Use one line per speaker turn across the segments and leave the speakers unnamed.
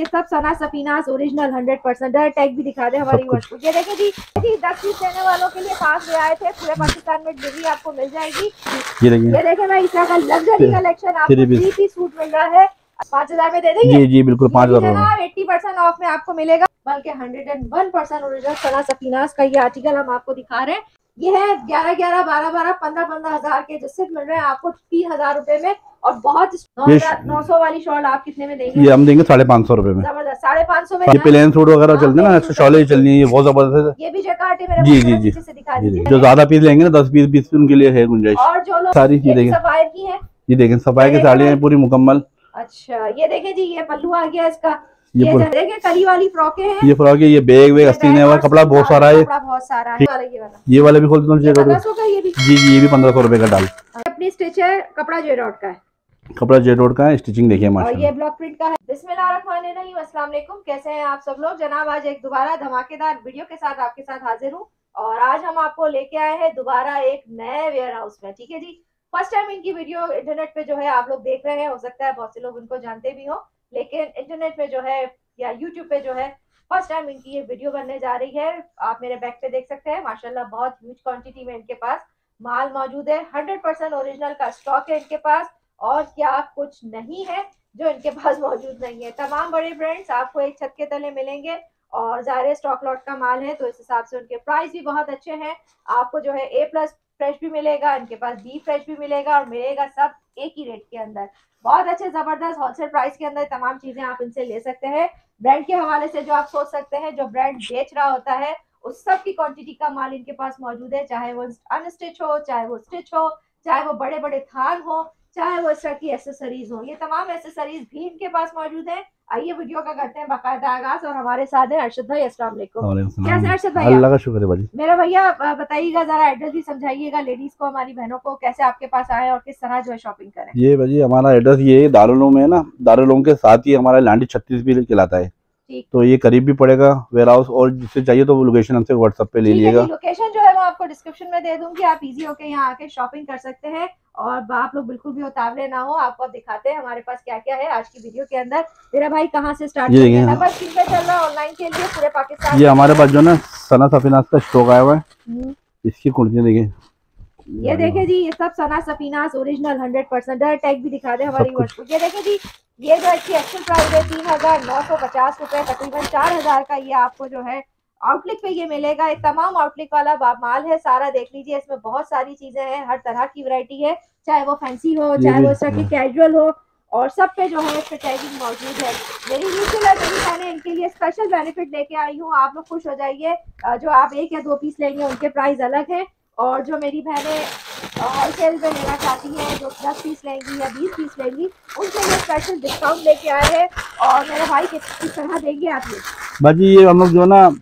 ये सब सना Safinaz original 100%। Tag भी दिखा दे हमारी वर्ष को। ये देखिए जी 10 पीस लेने वालों के लिए खास ले आए थे, पूरे पाकिस्तान में डिलीवरी आपको मिल जाएगी। ये देखिए भाई इसका लग्जरी कलेक्शन आपको 3 पीस सूट मिल रहा है 5000 में दे देंगे।
जी बिल्कुल 5000
में 80% ऑफ में आपको मिलेगा, बल्कि 101% ओरिजिनल सना सफीनास का ये आर्टिकल हम आपको दिखा रहे हैं। ये है 11-11, 12-12, 15-15 हजार के जिससे मिल रहे हैं आपको 3000 रुपए में। और बहुत 900 वाली शॉल आप कितने में देंगे?
ये हम देंगे 550 रुपए में।
जबरदस्त 550 में।
ये प्लेन सूट वगैरह चलते हैं ना, शॉलें चलनी है, ये बहुत जबरदस्त है।
ये भी जैकार्ड है मेरे।
जी से दिखा दीजिए। जो ज्यादा पीस लेंगे ना 10-20 पीस उनके लिए है गुंजाइश।
और जो लोग
सारी चीज देखें,
सफायर की है,
ये देखें सफाई की साड़ी है पूरी मुकम्मल।
अच्छा ये देखें जी ये पल्लू आ गया इसका। ये देखें कली वाली फ्रॉकें हैं,
ये फ्रॉक है, ये बैग वेग अस्तीने वाला कपड़ा बहुत सारा है।
बहुत सारा है।
ये वाला भी खोल दो। जी ये भी 1500 रुपए का डाल।
अपनी स्टिच है, कपड़ा जेडॉट का है।
कपड़ा जेडॉट का है, स्टिचिंग देखिए माशाल्लाह।
और ये ब्लॉक प्रिंट का है। बिस्मिल्लाहिर्रहमानिर्रहीम, अस्सलाम वालेकुम। कैसे हैं आप सब लोग? जनाब आज एक दोबारा धमाकेदार वीडियो के साथ आपके साथ हाजिर हूँ। और आज हम आपको लेके आए हैं दोबारा एक नए वेयर हाउस में। ठीक है जी, फर्स्ट टाइम इनकी वीडियो इंटरनेट पे जो है आप लोग देख रहे हैं। हो सकता है बहुत से लोग इनको जानते भी हो, लेकिन इंटरनेट पे जो है या यूट्यूब पे जो है फर्स्ट टाइम इनकी ये वीडियो बनने जा रही है। आप मेरे बैक पे देख सकते हैं माशाल्लाह बहुत ह्यूज क्वांटिटी में इनके पास माल मौजूद है। 100% ओरिजिनल का स्टॉक है इनके पास। और क्या कुछ नहीं है जो इनके पास मौजूद नहीं है। तमाम बड़े ब्रांड्स आपको एक छत के तले मिलेंगे और ज़ाहिर स्टॉक लॉट का माल है तो इस हिसाब से उनके प्राइस भी बहुत अच्छे हैं। आपको जो है A+ फ्रेश भी मिलेगा, इनके पास B फ्रेश भी मिलेगा और मिलेगा सब एक ही रेट के अंदर। बहुत अच्छे जबरदस्त होलसेल प्राइस के अंदर तमाम चीजें आप इनसे ले सकते हैं। ब्रांड के हवाले से जो आप सोच सकते हैं, जो ब्रांड बेच रहा होता है उस सब की क्वांटिटी का माल इनके पास मौजूद है। चाहे वो अनस्टिच हो, चाहे वो स्टिच हो, चाहे वो बड़े बड़े थान हो, चाहे वो इस तरह की एसेसरीज हो, ये तमाम एसेसरीज भी इनके पास मौजूद है। आइए वीडियो का करते हैं बाकायदा आगाज। और हमारे साथ है अरशद भाई। अस्सलाम वालेकुम। कैसे अरशद भाई?
अल्लाह का शुक्र है भाई।
मेरा भैया बताइएगा जरा, एड्रेस भी समझाइएगा लेडीज को, हमारी बहनों को, कैसे आपके पास आए और किस तरह जो है शॉपिंग करें।
ये भाई हमारा एड्रेस ये है दारुल उलूम है ना, दारुल उलूम के साथ ही हमारा लांडी 36 भी कहलाता है। तो ये करीब भी पड़ेगा वेयर हाउस। और जिससे चाहिए तो वो लोकेशन हमसे व्हाट्सएप पे ले लीजिएगा।
लोकेशन जो है वो आपको डिस्क्रिप्शन में दे दूंगी, आप इजी होके यहाँ आके शॉपिंग कर सकते हैं। और आप लोग बिल्कुल भी उतावले ना हो, आपको दिखाते हैं हमारे पास क्या क्या है आज की वीडियो के अंदर। मेरा भाई कहाँ से स्टार्ट करेंगे? नंबर स्क्रीन पे चल रहा है ऑनलाइन के लिए पूरे पाकिस्तान।
ये हमारे पास जो ना सना सफीनास का स्टॉक आया हुआ है। इसकी कुर्तियाँ देखिए,
ये देखे जी ये सब सना सफीनास ओरिजिनल 100%। टैग भी दिखा दे हमारी वर्ष को। ये देखे जी ये जो इसकी एक्चुअल प्राइस है 3950 रुपए, तकरीबन 4000 का ये आपको जो है आउटलेट पे ये मिलेगा। एक तमाम आउटलेट वाला माल है सारा, देख लीजिए। इसमें बहुत सारी चीजें हैं, हर तरह की वैरायटी है, चाहे वो फैंसी हो, चाहे वो इस तरह की कैजुअल हो, और सब पे जो है इसके टैगिंग मौजूद है। मेरी यूट्यूबर मैंने इनके लिए स्पेशल बेनिफिट लेके आई हूँ, आप लोग खुश हो जाइए। जो आप 1 या 2 पीस लेंगे उनके प्राइस अलग है, और जो मेरी बहनें होलसेल पे लेना चाहती हैं, जो 10 पीस लेंगी या 20 पीस लेंगी, उनके लिए स्पेशल डिस्काउंट लेके आए हैं। और मेरे भाई किस तरह देंगे आप ये?
बाजी ये हम लोग जो ना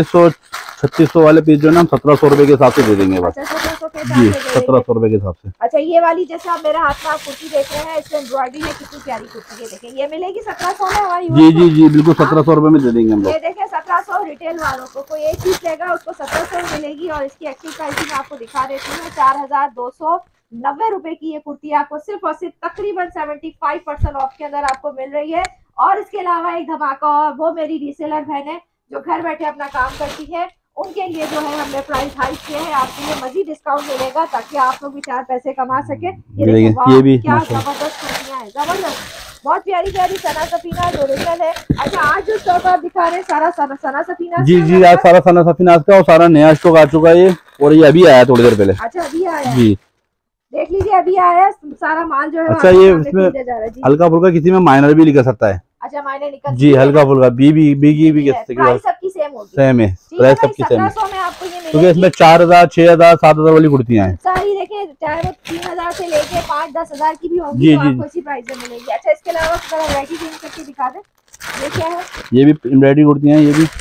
3500-3600 वाले पीस जो ना हम 1700 रुपए के हिसाब से दे देंगे बस। 1700 रुपए के हिसाब से।
अच्छा ये वाली जैसे आप मेरे हाथ में आप कुर्ती देख रहे हैं, इसमें एम्ब्रॉयडरी है, कितनी प्यारी कुर्ती है। देखें ये मिलेगी 1700 में हमारी।
जी बिल्कुल 1700 रुपए में दे देंगे हम लोग।
ये देखें 1700 रिटेल वालों को, कोई एक चीज लेगा उसको 1700 मिलेगी। और इसकी एक्चुअल प्राइस मैं आपको दिखा देती हूँ, 4290 रुपए की ये कुर्ती आपको सिर्फ और सिर्फ तकरीबन 75% ऑफ के अंदर आपको मिल रही है। और इसके अलावा एक धमाका, और वो मेरी रीसेलर बहनें जो घर बैठे अपना काम करती है, उनके लिए जो है हमने प्राइस हाइक किए हैं। आपके लिए मजीद डिस्काउंट मिलेगा ताकि आप लोग भी 4 पैसे कमा सके। ये भी क्या जबरदस्त कुर्तियां हैं, जबरदस्त, बहुत प्यारी प्यारी सना सफीनास ओरिजिनल है। अच्छा आज जो स्टॉक आप दिखा रहे हैं सारा सना सफीनास?
जी आज सारा सना सफीनास का और सारा नया स्टॉक आ चुका है। और ये अभी आया थोड़ी देर पहले।
अच्छा अभी आया
जी,
देख लीजिए अभी आया सारा माल जो है।
अच्छा ये इसमें हल्का फुल्का किसी में माइनर भी लिखा सकता है।
अच्छा मायने निकल
जी, हल्का फुल्का बी भी कह सकते हैं।
सबकी सेम होगी,
सेम है, प्राइस सबकी सेम है।
1700 में आपको ये मिलेगी,
क्योंकि इसमें 4000, 6000, 7000 वाली कुर्तियां हैं
सारी। देखिए चाहे वो 3000 से लेके 5-10 हजार की भी होगी, तो आपको इसी प्राइस में मिलेगी। अच्छा इसके अलावा वैरायटी चेंज करके दिखा दे, ये क्या है? ये भी
एम्ब्रॉयडरी कुर्तियां हैं। ये भी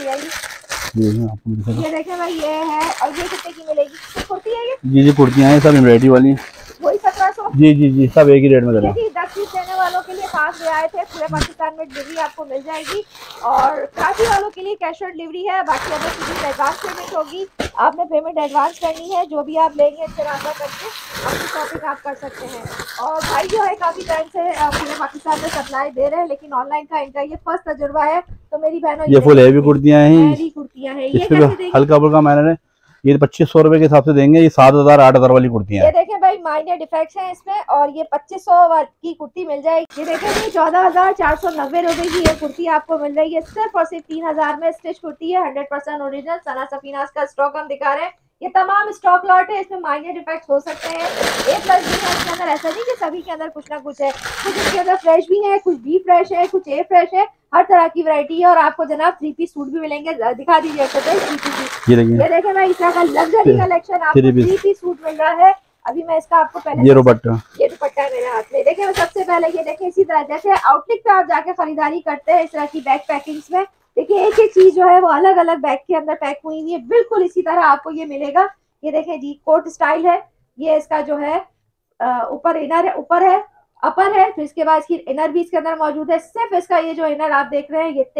ये देखें भाई ये है। और ये कितने की मिलेगी कुर्ती है ये?
जी कुर्तियां हैं सब एम्ब्रॉयडरी वाली,
वही 1700।
जी सब एक ही रेट में।
10 पीस लेने वालों के लिए 5 ले आए थे। पूरे पाकिस्तान में डिलीवरी आपको मिल जाएगी और कराची वालों के लिए कैश ऑन डिलीवरी है। बाकी अगर किसी एडवांस पेमेंट होगी, आपने पेमेंट एडवांस करनी है। जो भी आप लेंगे इससे रास्ता करके अपनी शॉपिंग आप कर सकते हैं। और भाई जो है काफी टाइम से पूरे पाकिस्तान में सप्लाई दे रहे हैं, लेकिन ऑनलाइन का इनका ये फर्स्ट तजुर्बा है। तो मेरी बहनों
ये फुल हैवी कुर्तियां हैं,
ये कैसे
हल्का फुल्का मैंने ये 2500 रुपए के हिसाब से देंगे। ये 7000 8000 वाली कुर्तियां
ये देखें भाई, माइनर डिफेक्ट्स हैं इसमें और ये 2500 की कुर्ती मिल जाएगी। ये देखें भाई 14,490 रुपए की ये कुर्ती आपको मिल रही है। सिर्फ और सिर्फ 3000 में स्टिच कुर्ती है। 100% ओरिजिनल सना सफीनास का स्टॉक हम दिखा रहे हैं। ये तमाम स्टॉक लॉट है, इसमें माइनर डिफेक्ट्स हो सकते हैं। एक प्लस भी है इसके अंदर, ऐसा नहीं कि सभी के अंदर कुछ ना कुछ है। कुछ इसके अंदर फ्रेश भी है, कुछ बी फ्रेश है, कुछ ए फ्रेश है। हर तरह की वैरायटी है और आपको जनाब 3 पीस सूट भी मिलेंगे। दिखा दीजिए ये देखें भाई, इस तरह का लग्जरी कलेक्शन आपको 3 पीस सूट मिल रहा है। अभी मैं इसका आपको पहले ये दुपट्टा है मेरे हाथ में। देखिए सबसे पहले ये देखें, इसी तरह जैसे आउटलेट पे आप जाके खरीदारी करते हैं इस तरह की बैग पैकिंग्स में, देखिए एक एक चीज जो है वो अलग अलग बैग के अंदर पैक हुई हुई है। बिल्कुल इसी तरह आपको ये मिलेगा। ये देखें जी, कोट स्टाइल है। ये इसका जो है ऊपर इनर है, ऊपर है, अपर है, फिर इसके बाद इसकी इनर भी इसके अंदर मौजूद है। सिर्फ इसका ये जो इनर आप देख रहे हैं ये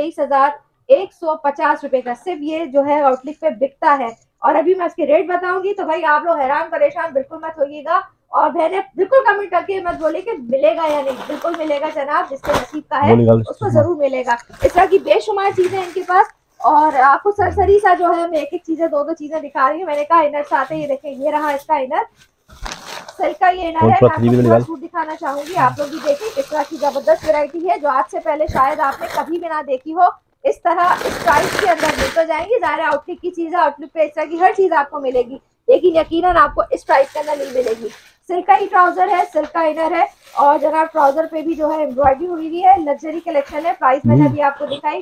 23,150 रुपए का सिर्फ ये जो है आउटलेट पे बिकता है। और अभी मैं इसके रेट बताऊंगी तो भाई आप लोग हैरान परेशान बिल्कुल मत होइएगा। और बहने बिल्कुल कमेंट करके मत बोले कि मिलेगा या नहीं, बिल्कुल मिलेगा जनाब। जिसके नसीब का है उसको जरूर मिलेगा। इस तरह की बेशुमार चीजें इनके पास। और आपको सरसरी सा जो है मैं एक एक चीजें दो चीजें दिखा रही हूँ। मैंने कहा इनर साथ है, ये देखें ये रहा इसका इनर, सिल्क का ये इनर है। मैं आपको सूट दिखाना चाहूंगी, आप लोग भी देखें किस तरह की जबरदस्त वैरायटी है जो आज से पहले शायद आपने कभी भी ना देखी हो। इस तरह इस प्राइस के अंदर मिल तो जाएंगी, ज़ाहिर आउटलेट की चीज़ है, आउटलेट पे इस तरह की हर चीज़ आपको मिलेगी, लेकिन यकीनन आपको इस प्राइस के अंदर नहीं मिलेगी। सिल्क का ही ट्राउजर है, सिल्क का इनर है और जनाब ट्राउजर पे भी जो है एम्ब्रॉयडरी हुई हुई है। लग्जरी कलेक्शन है। प्राइस मैंने अभी आपको दिखाई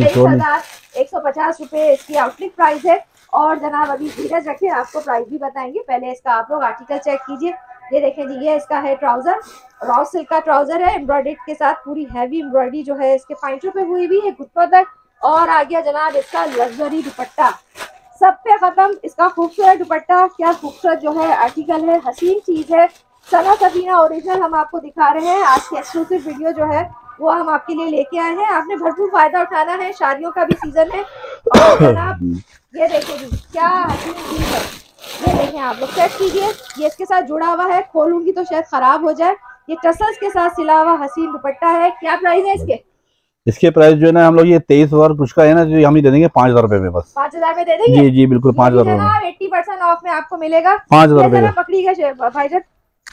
23,150 रुपए इसकी आउटलेट प्राइस है। और जनाब अभी धीरज रखिए, आपको प्राइस भी बताएंगे। पहले इसका आप लोग आर्टिकल चेक कीजिए। ये देखें जी, ये इसका है ट्राउजर, रॉ सिल्क का ट्राउजर है, एम्ब्रॉयडरी के साथ पूरी हैवी एम्ब्रॉयडरी जो है इसके पैंटों पे हुई भी है, घुटनों तक। और आ गया जनाब इसका लग्जरी दुपट्टा, सब पे खत्म इसका खूबसूरत दुपट्टा। क्या खूबसूरत जो है आर्टिकल है, हसीन चीज है। सना सफीना ओरिजिनल हम आपको दिखा रहे हैं। आज की एक्सक्लूसिव वीडियो जो है वो हम आपके लिए लेके आए हैं। आपने भरपूर फायदा उठाना है, शादियों का भी सीजन है। और जनाब ये देखिए जी, क्या हसीन चीज है। ये देखें, आप लोग चेक कीजिए, ये इसके साथ जुड़ा हुआ है, खोलूंगी तो शायद खराब हो जाए। ये टसल्स के साथ सिला हुआ हसीन दुपट्टा है। क्या प्राइस है इसके?
इसके प्राइस जो है ना हम लोग ये 23,000 कुछ का है ना, जो हम ही दे देंगे 5,000 रुपए में, बस
5,000 में दे देंगे।
जी जी बिल्कुल 5,000 रुपए
80% ऑफ में आपको मिलेगा
5,000 रुपए।
पकड़िएगा भाईजान,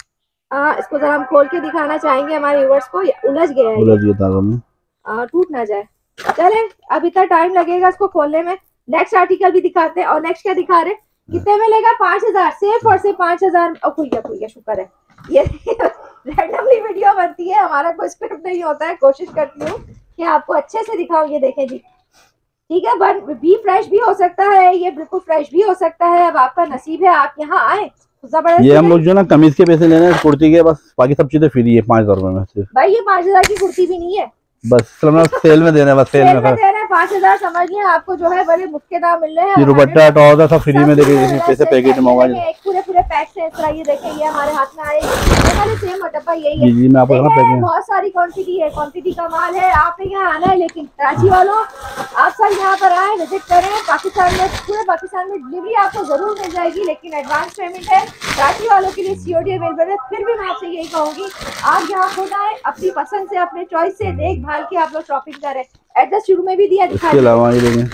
इसको जरा हम खोल के दिखाना चाहेंगे हमारे व्यूअर्स को। उलझ गया है,
उलझ गया धागा में,
टूट ना जाए। चले अब इतना टाइम लगेगा इसको खोलने में। नेक्स्ट आर्टिकल भी दिखाते हैं। और नेक्स्ट क्या दिखा रहे, कितने में लेगा? 5,000 सिर्फ और सिर्फ 5,000। खुल गया, शुक्र है। ये रैंडमली वीडियो बनती है, हमारा कोई स्क्रिप्ट नहीं होता है। कोशिश करती हूँ कि आपको अच्छे से दिखाऊं। ये देखें जी, ठीक है, बट बी फ्रेश भी हो सकता है, ये बिल्कुल फ्रेश भी हो सकता है। अब आपका नसीब है, आप यहाँ आए।
ये हम लोग जो ना कमीज के पैसे लेने हैं, कुर्ती के, बस बाकी सब चीजें फ्री है 5,000 रुपए में सिर्फ।
भाई ये 5,000 की कुर्ती भी नहीं है,
बस सेल में दे रहे हैं, बस सेल में दे रहे हैं।
5,000 समझ लिया आपको जो है बड़े मुफ्त दाम मिल रहे हैं।
ये दुपट्टा ट्राउजर सब फ्री में दे रहे हैं, पैसे पैकेट मंगवा
एक पूरे पैक से। इस तरह ये देखें, ये हमारे हाथ में आए सेम डब्बा यही है।
जी मैं आपको
बहुत सारी क्वांटिटी है, क्वांटिटी का माल है। आपने यहाँ आना है, लेकिन कराची वालों आप सब यहाँ पर आए, विजिट करें। पाकिस्तान में, पूरे पाकिस्तान में डिलीवरी आपको जरूर मिल जाएगी, लेकिन एडवांस पेमेंट है। कराची वालों के लिए COD अवेलेबल है। फिर भी मैं आपसे यही कहूंगी, आप यहाँ खुद आए, अपनी पसंद से, अपने चॉइस से देख भाल के आप लोग शॉपिंग करें। एड्रेस शुरू में भी दिया,
इसके अलावा ये देखें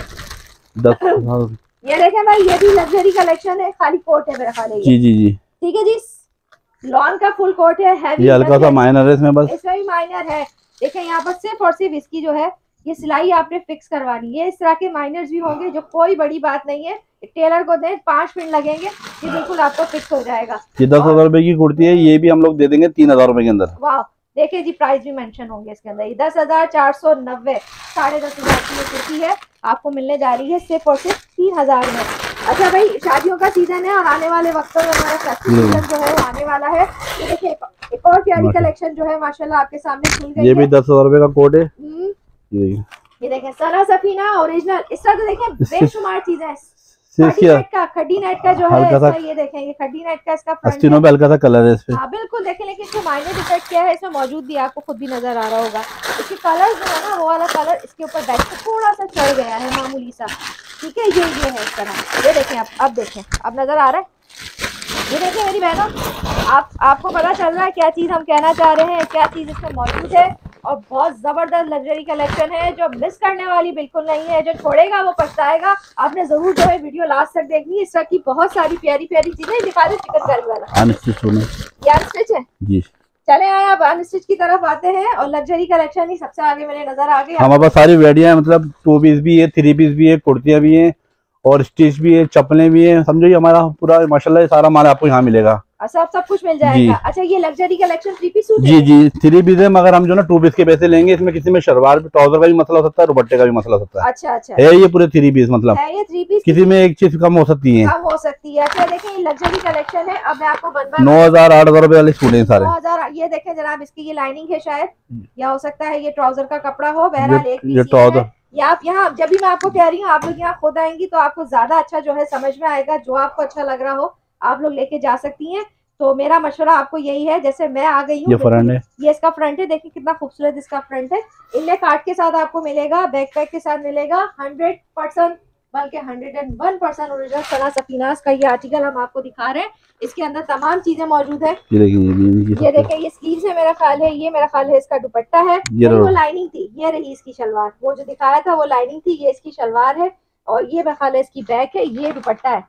10
ये देखें भाई, ये भी लग्जरी कलेक्शन है। खाली कोट है मेरा ख्याल।
जी जी जी
ठीक है जी, लॉन का फुल कोट है, हैवी।
ये हल्का सा माइनर है इसमें, बस
इसमें भी माइनर है। देखें यहाँ पर सिर्फ और सिर्फ इसकी जो है ये सिलाई आपने फिक्स करवानी है। इस तरह के माइनर्स भी होंगे, जो कोई बड़ी बात नहीं है। टेलर को दें, 5 मिनट लगेंगे, ये बिल्कुल आपको फिक्स हो जाएगा।
ये 10,000 रुपए की कुर्ती है, ये भी हम लोग दे देंगे 3,000 रुपए के अंदर।
वाह, देखिए जी, प्राइस भी मेंशन होंगे इसके अंदर। 10,490, 10,500 की ये कुर्ती है, आपको मिलने जा रही है सिर्फ और सिर्फ 3,000 में। अच्छा भाई, शादियों का सीजन है और आने वाले वक्तों में हमारा फेस्टिवल सीजन जो है वो आने वाला है। ये देखिए एक और प्यारी कलेक्शन जो है माशाल्लाह आपके सामने खुल गई है।
ये भी 10,000 रुपए का कोट है।
ये देखें, सना सफीना ओरिजिनल। इस तरह तो देखें बेशुमार चीजें खड्डी नेट का जो है इसका, ये देखें, ये खड्डी नेट का इसका
आस्तीनों पे हल्का सा कलर है इस पे।
हाँ बिल्कुल देखें, लेकिन इसमें माइनर डिफेक्ट क्या है इसमें मौजूद भी आपको खुद भी नजर आ रहा होगा। इसके कलर जो है ना, वो वाला कलर इसके ऊपर बैक पे थोड़ा सा चढ़ गया है, मामूली सा, ठीक है। ये है इस तरह, ये देखें आप, अब देखें, अब नजर आ रहा है, ये देखिए मेरी बहनों, आपको पता चल रहा है क्या चीज़ हम कहना चाह रहे हैं, क्या चीज़ इसमें मौजूद है। और बहुत ज़बरदस्त लग्जरी कलेक्शन है जो मिस करने वाली बिल्कुल नहीं है, जो छोड़ेगा वो पछताएगा। आपने ज़रूर जो है वीडियो लास्ट तक देखनी है। इस तरह की बहुत सारी प्यारी प्यारी चीज़ें दिखा दो। चिकनकारी वाला अनस्टिच है जी। चले आए अब अनस्टिच की तरफ आते हैं, और लग्जरी कलेक्शन ही सबसे आगे मेरे नजर आ गई।
हमारे पास सारी वेराइटियां, मतलब 2 पीस भी है, 3 पीस भी है, कुर्तियां भी हैं, और स्टिच भी है, चप्पलें भी हैं। समझो ये हमारा पूरा माशाल्लाह सारा माल आपको यहाँ मिलेगा।
सब कुछ मिल जाएगा। अच्छा, ये लग्जरी कलेक्शन 3 पीस सूट
जी जी 3 पीस है, मगर हम जो ना 2 पीस के पैसे लेंगे। इसमें किसी में शलवार ट्राउजर का भी मसला हो सकता है, दुपट्टे का भी मसला हो सकता है।
अच्छा
है ये पूरे 3 पीस, मतलब
है ये 3 पीस,
किसी में एक चीज कम हो सकती है,
कम हो सकती है। अच्छा देखिए, ये लग्जरी कलेक्शन है। अब मैं आपको
9,000 8,000 रुपए वाले सूट है सारे।
9,000। ये देखें जनाब, इसकी ये लाइनिंग है शायद, या हो सकता है ये ट्राउजर का कपड़ा हो। बहरहाल एक
ये ट्राउजर,
या आप यहाँ, जब भी मैं आपको कह रही हूँ, आप लोग यहाँ खुद आएंगी तो आपको ज्यादा अच्छा जो है समझ में आएगा। जो आपको अच्छा लग रहा हो आप लोग लेके जा सकती हैं। तो मेरा मशवरा आपको यही है, जैसे मैं आ गई हूँ,
ये फ्रंट है,
ये इसका फ्रंट है, देखिए कितना खूबसूरत इसका फ्रंट है। इनले कार्ड के साथ आपको मिलेगा, बैकपैक के साथ मिलेगा। 100% बल्कि 101% ओरिजिनल सना सफीनास का ये आर्टिकल हम आपको दिखा रहे हैं। इसके अंदर तमाम चीजें मौजूद है। ये देखिए, ये स्लीव्स है मेरा ख्याल है, ये मेरा ख्याल है इसका दुपट्टा है, वो लाइनिंग थी, ये रही इसकी शलवार। वो जो दिखाया था वो लाइनिंग थी, ये इसकी शलवार है, और ये मेरा ख्याल है इसकी बैक है, ये दुपट्टा है।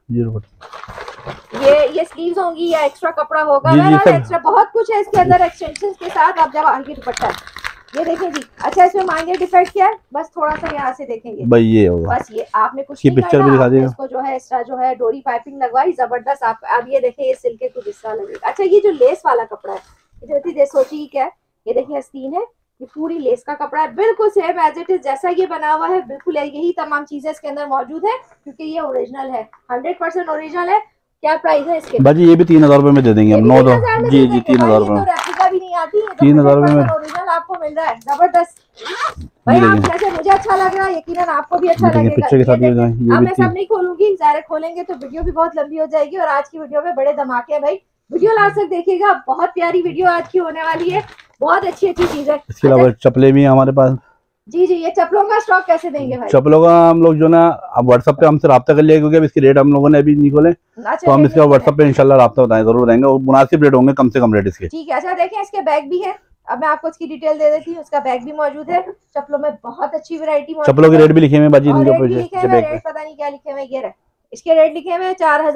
ये स्लीव्स होंगी या एक्स्ट्रा कपड़ा होगा, एक्स्ट्रा बहुत कुछ है इसके अंदर एक्सटेंशन के साथ। आप जब आगे दुपट्टा है, ये देखें जी। अच्छा, इसमें माइनर डिफेक्ट क्या है, बस थोड़ा सा यहाँ से देखेंगे भाई, ये होगा बस। ये आपने कुछ नहीं
पिक्चर भी दिखा देगा,
इसको जो है एक्स्ट्रा जो है डोरी पाइपिंग लगवाई, जबरदस्त। आप अब ये देखें, ये सिल्क के कुछ हिस्सा लगेगा। अच्छा, ये जो लेस वाला कपड़ा है, ये सोचिए क्या है, ये देखिए आस्तीन है, ये पूरी लेस का कपड़ा है, बिल्कुल सेम एज इट इज जैसा ये बना हुआ है, बिल्कुल यही तमाम चीजें इसके अंदर मौजूद है, क्योंकि ये ओरिजिनल है, 100% ओरिजिनल है। क्या प्राइस है इसके?
बाजी ये भी 3,000 रुपए में दे देंगे हम। 9 जी जी 3,000 रुपए में,
रेप्लिका भी नहीं आती,
3,000 रुपए में
ओरिजिनल आपको मिल रहा है। जबरदस्त भाई, आप जैसे मुझे अच्छा लग रहा है, यकीनन आपको भी अच्छा लगेगा।
पिक्चर के साथ ये
मैं सब नहीं खोलूंगी, ज़ाहिर खोलेंगे तो वीडियो भी बहुत लंबी हो जाएगी। और आज की वीडियो में बड़े धमाके हैं भाई, वीडियो लास्ट तक देखिएगा, बहुत प्यारी वीडियो आज की होने वाली है, बहुत अच्छी अच्छी चीज है।
इसके अलावा चप्पलें भी हमारे पास।
जी जी, ये चप्पलों का स्टॉक कैसे देंगे भाई?
चप्पलों का हम लोग जो ना अब व्हाट्सएप पे हमसे रब्ता कर लिया, क्योंकि अब इसकी रेट हम लोगों ने अभी नहीं खोले, तो हम इसका व्हाट्सएप पे इंशाल्लाह रब्ता बताएं, जरूर रहेंगे, और मुनासिब रेट होंगे, कम से कम रेट इसके।
ठीक है। अच्छा देखें, इसके बैग भी है, अब मैं आपको इसकी डिटेल दे देती हूँ। उसका बैग भी मौजूद है, चप्पलों में बहुत अच्छी वैरायटी मौजूद है।
चप्पलों के रेट भी लिखे हुए बाजी,
रेट पता नहीं क्या लिखे हुए, ये रहे इसके रेट लिखे हुए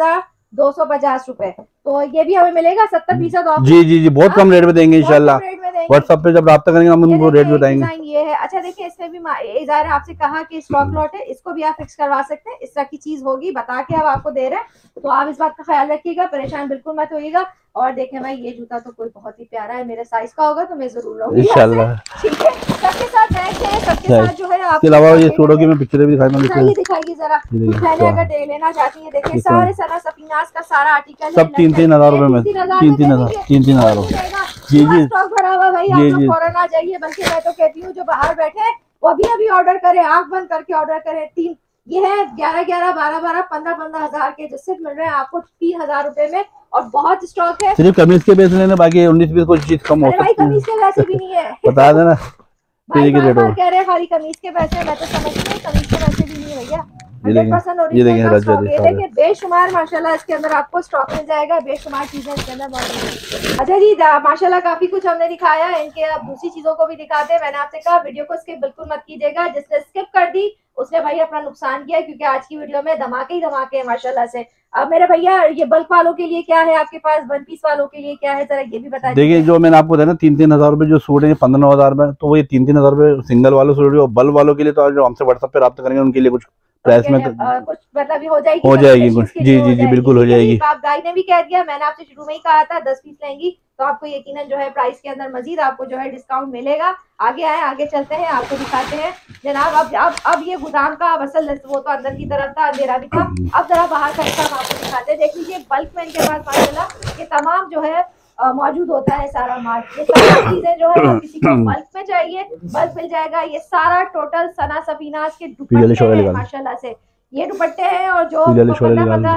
4,250 रुपए। तो ये भी हमें मिलेगा 70% ऑफ।
जी जी जी, बहुत कम रेट में देंगे इंशाल्लाह। व्हाट्सएप पे जब रब्ता करेंगे हम उनको रेट बताएंगे।
ये है। अच्छा देखिए, इसमें भी ज़ाहिर आपसे कहा कि स्टॉक लॉट है, इसको भी आप फिक्स करवा सकते हैं। इस तरह की चीज होगी, बता के अब आपको दे रहे हैं, तो आप इस बात का ख्याल रखिएगा, परेशान बिल्कुल मत होइएगा। और देखें भाई, ये जूता तो कोई बहुत ही प्यारा है, मेरे साइज का होगा तो मैं जरूर लूंगी
इंशाल्लाह।
ठीक है, सबके साथ बैग है, सबके साथ जो है।
आपके अलावा ये सूटों की मैं पिक्चर भी
दिखाएगी जरा, पहले अगर दे लेना चाहती है। देखिए, सारे सना सफीनास का सारा आर्टिकल
सब 3,000 रुपए में, 3,000 जी जी
स्टॉक भरा हुआ भाई। आप लोग फौरन आ जाइए, बल्कि मैं तो कहती हूँ जो बाहर बैठे हैं वो अभी ऑर्डर करें, आंख बंद करके ऑर्डर करें। ये है 11,11, 12,12, 15,15 हजार के जो सिर्फ मिल रहे हैं आपको 3,000 रुपए में, और बहुत स्टॉक है।
सिर्फ कमीज के पैसे लेने, बाकी 19-20 कोई चीज कम हो सकती है।
कमीज के पैसे भी नहीं है
बता देना,
भाई बार कह रहे हैं खाली कमीज के पैसे, मैं तो समझती हूँ कमीज के पैसे भी नहीं है भैया। 100% ओरिजिनल। देखिए बेशुमार माशाल्लाह इसके अंदर आपको स्टॉक मिल जाएगा, बेशुमार चीजें इसके अंदर मौजूद है। अच्छा जी, माशाल्लाह काफी कुछ हमने दिखाया, इनके अब दूसरी चीजों को भी दिखाते हैं। मैंने आपसे कहा वीडियो को स्किप बिल्कुल मत कीजिएगा, जिसने स्किप कर दी उसने भाई अपना नुकसान किया, क्योंकि आज की वीडियो में धमाके ही धमाके हैं माशाल्लाह से। अब मेरे भैया, ये बल्क वालों के लिए क्या है आपके पास, 1 पीस वालों के लिए क्या है, जरा ये भी बताइए।
देखिए, जो मैंने आपको बताया ना 3,000 रुपए जो सूट है 15,000 में, तो वो ये 3,000 रुपए सिंगल वालों सूट है। और बल्क वालों के लिए तो जो हमसे व्हाट्सएप पे रब्ता करेंगे उनके लिए कुछ प्राइस में
कुछ मतलब हो जाएगी
कुछ। जी जी जी बिल्कुल हो जाएगी।
आप गाय ने भी कह दिया, मैंने आपसे शुरू में ही कहा था 10 पीस लेंगी तो आपको यकीनन जो है प्राइस के अंदर मजीद आपको जो है डिस्काउंट मिलेगा। आगे आए, आगे चलते हैं, आपको दिखाते हैं जनाब। अब ये गोदाम का असल वो तो अंदर की तरफ था, अंधेरा भी था, अब जरा बाहर का हिस्सा आपको दिखाते हैं। देख लीजिए, बल्क में इनके पास माशाल्लाह ये तमाम जो है मौजूद होता है सारा माल। ये सारी चीजें जो है किसी को बल्क में चाहिए, बल्क मिल जाएगा। ये सारा टोटल सना सफीनास के दुपट्टे हैं माशाल्लाह से। ये दुपट्टे हैं और जो
सारे ऊपर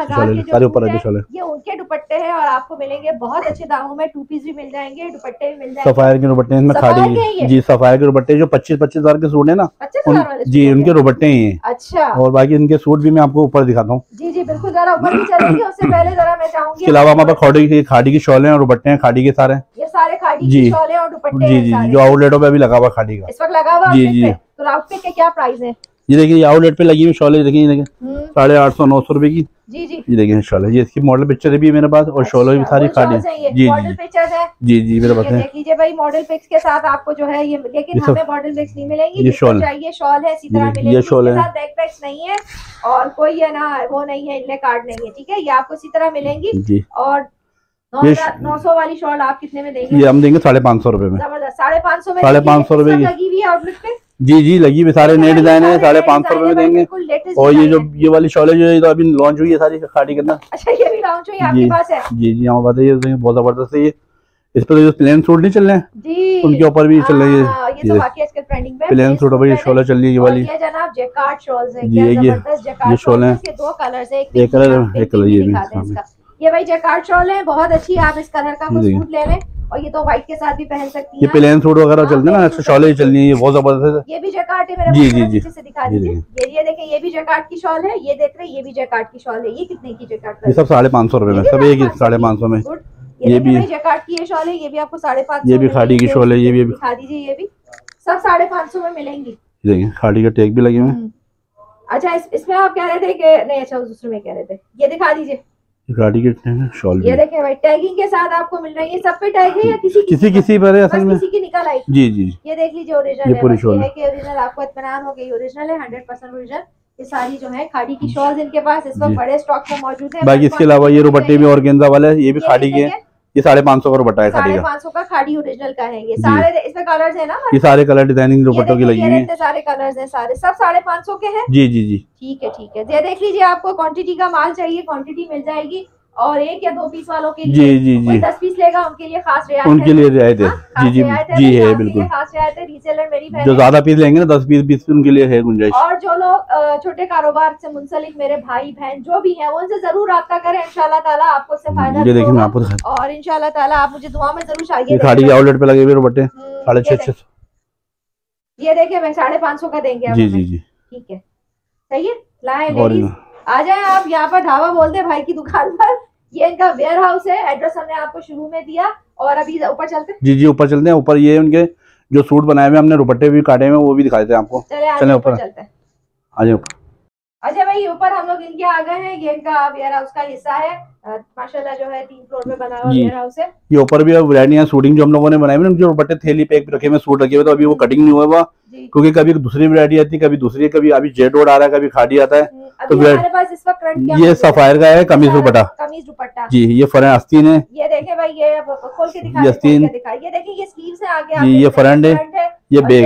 ये उनके दुपट्टे हैं और आपको मिलेंगे बहुत अच्छे दामों में। 2 पीस भी मिल जाएंगे, दुपट्टे भी मिल जाएंगे।
सफायर के दुपट्टे इसमें खाड़ी जी, सफायर के दुपट्टे जो 25,000 के सूट है ना, जी उनके दुपट्टे ही हैं।
अच्छा,
और बाकी इनके सूट भी मैं आपको ऊपर दिखाता हूँ।
जी जी बिल्कुल, जरा ऊपर भी चलेंगे। उससे पहले जरा मैं चाहूंगी,
इसके अलावा हमारे पास खाड़ी की शॉल है और दुपट्टे हैं खाड़ी के सारे।
ये सारे खाड़ी की शॉल है और दुपट्टे
जी जी, जो आउटलेटों पे भी लगा हुआ खाड़ी का,
इस वक्त लगा हुआ
जी जी।
तो आउटफिट के क्या प्राइस है?
ये देखिए, ये आउटलेट पे लगी हुई शॉल है, देखिए 850-900 रुपए की।
जी जी,
ये देखिए शॉल है, ये इसकी मॉडल पिक्चर भी है मेरे पास और शॉल भी सारी खाड़ी। जी
मॉडल पिक्चर्स है।
जी जी मेरे पास है।
देख लीजिए भाई, मॉडल पिक्स के साथ आपको जो है ये, लेकिन हमें मॉडल पिक्स नहीं मिलेंगी। ये शॉल चाहिए, शॉल है इसी तरह मिलेगी।
ये शॉल है,
बैक पैक्स नहीं है और कोई है ना वो नहीं है, इनले कार्ड नहीं है, ठीक है। ये आपको इसी तरह मिलेंगी। और 900 वाली शॉल आप कितने में देंगे?
ये हम देंगे 550 रुपए में।
जबरदस्त, 550 में।
550 रुपए की
लगी हुई है आउटलेट पे।
जी जी लगी हुई, सारे नए डिजाइन है, 550 रुपए में देंगे। और ये जो ये वाली शॉल है जो अभी लॉन्च हुई है सारी खाड़ी के अंदर।
अच्छा, ये भी लॉन्च हुई आपके पास है?
जी जी हमारे पास है, बहुत जबरदस्त है। ये इस पर जो प्लेन सूट नहीं चल रहे हैं उनके ऊपर भी चल रही है,
ये तो वाकई आजकल ट्रेंडिंग पे
प्लेन सूट पर ये शॉल चल रही है। ये वाली
ये जनाब जैकार्ड शॉल्स है,
ये शॉल है,
इसके 2 कलर्स है,
एक कलर ये भी।
ये भाई जैकार्ड शॉल है, बहुत अच्छी। आप इस कलर का सूट ले लें और ये तो व्हाइट के साथ भी पहन सकती हैं।
ये प्लेन सूट वगैरह चलते हैं ना, अच्छा शॉल ही चलनी है, ये बहुत जबरदस्त है।
ये भी जैकार्ड है मेरे,
जी जी जी
से दिखा दीजिए। ये देखें, ये भी जैकार्ड की शॉल है। ये देख रहे हैं, ये भी जैकार्ड की शॉल है। ये कितने की जैकार्ड?
ये सब 550 रुपए में, सब एक 550 में।
ये भी जैकार्ड की ये शॉल है, ये भी आपको 550।
ये भी खाड़ी की शॉल है, ये भी
दिखा दीजिए। ये भी सब 550 में मिलेंगी।
देखिए खाड़ी का टैग भी लगे हुए हैं।
अच्छा, इसमें आप कह रहे थे कि नहीं, अच्छा दूसरे में कह रहे थे, ये दिखा दीजिए
गाड़ी के शॉल।
ये देखें भाई, टैगिंग के साथ आपको मिल रही है। सब पे टैग है या
किसी पर है असल में?
किसी की निकल आई।
जी जी,
ये देख लीजिए ओरिजिनल
ये पूरी शॉल
है कि ओरिजिनल, आपको इत्मीनान हो गई, ओरिजिनल है, 100% ओरिजिनल। ये सारी जो है खाड़ी की शॉल्स इनके पास इस वक्त बड़े स्टॉक में मौजूद है।
बाकी इसके अलावा ये दुपट्टे भी ऑर्गेन्जा वाले, ये भी खाड़ी के, ये 550 का दुपट्टा है खाड़ी का।
550 का खाड़ी ओरिजिनल का है। ये सारे इसमें कलर्स है ना,
ये सारे कलर डिजाइनिंग दुपट्टों की लगी हुई है,
सारे कलर्स हैं, सारे सब 550 के हैं।
जी जी जी
ठीक है ठीक है। ये देख लीजिए, आपको क्वांटिटी का माल चाहिए, क्वांटिटी मिल जाएगी। और 1 या 2 पीस वालों के लिए,
जी जी जी
10 पीस लेगा उनके लिए खास रियायत,
उनके लिए रियायत है। जी जी जी है बिल्कुल,
खास रियायत है। रीसेलर मेरी बहन
जो ज्यादा पीस लेंगे ना, 10 पीस 20 उनके लिए है गुंजाइश।
और जो लोग छोटे कारोबार से मुंसलिक मेरे भाई बहन जो भी हैं, वो उनसे जरूर रब्ता करें। इंशाल्लाह ताला आपको इससे फायदा होगा और इंशाल्लाह ताला आप मुझे दुआ में जरूर चाहिए।
खाड़ी के आउटलेट पे लगे हुए दुपट्टे 650।
ये देखिए भाई, 550 का देंगे।
जी जी जी
ठीक है, सही है। लाए लेडीज, आ जाए आप यहाँ पर, ढाबा बोलते भाई की दुकान पर। ये इनका वेयर हाउस है, एड्रेस हमने आपको शुरू में दिया। और अभी ऊपर चलते हैं। जी
जी ऊपर चलते हैं। ऊपर ये उनके जो सूट बनाए हुए हमने, दुपट्टे भी काटे हुए, वो भी दिखा देते हैं आपको। चले ऊपर
चलते हैं,
आ जाए ऊपर।
अच्छा भाई, ऊपर हम लोग इनके आ गए हैं। ये इनका वेयर हाउस का हिस्सा है, माशाल्लाह जो है 3 फ्लोर में बना हुआ वेयर हाउस है।
ये ऊपर भी वैरायटी शूटिंग जो हम लोगों ने बनाई हुई, जो दुपट्टे थैली पे रखे हुए, सूट रखे हुए, तो अभी वो कटिंग नहीं हुआ क्योंकि कभी दूसरी वैरायटी आती है, कभी दूसरी, कभी अभी जेड रोड आ रहा है, कभी खाड़ी आता है।
तो हमारे पास इस वक्त
ये सफायर का है कमीज
दुपट्टा
जी। ये फ्रंट आस्तीन है,
ये देखे भाई, ये खोल के दिखा, ये देखिए, ये स्लीव से आगे
ये फ्रंट है, ये बैग,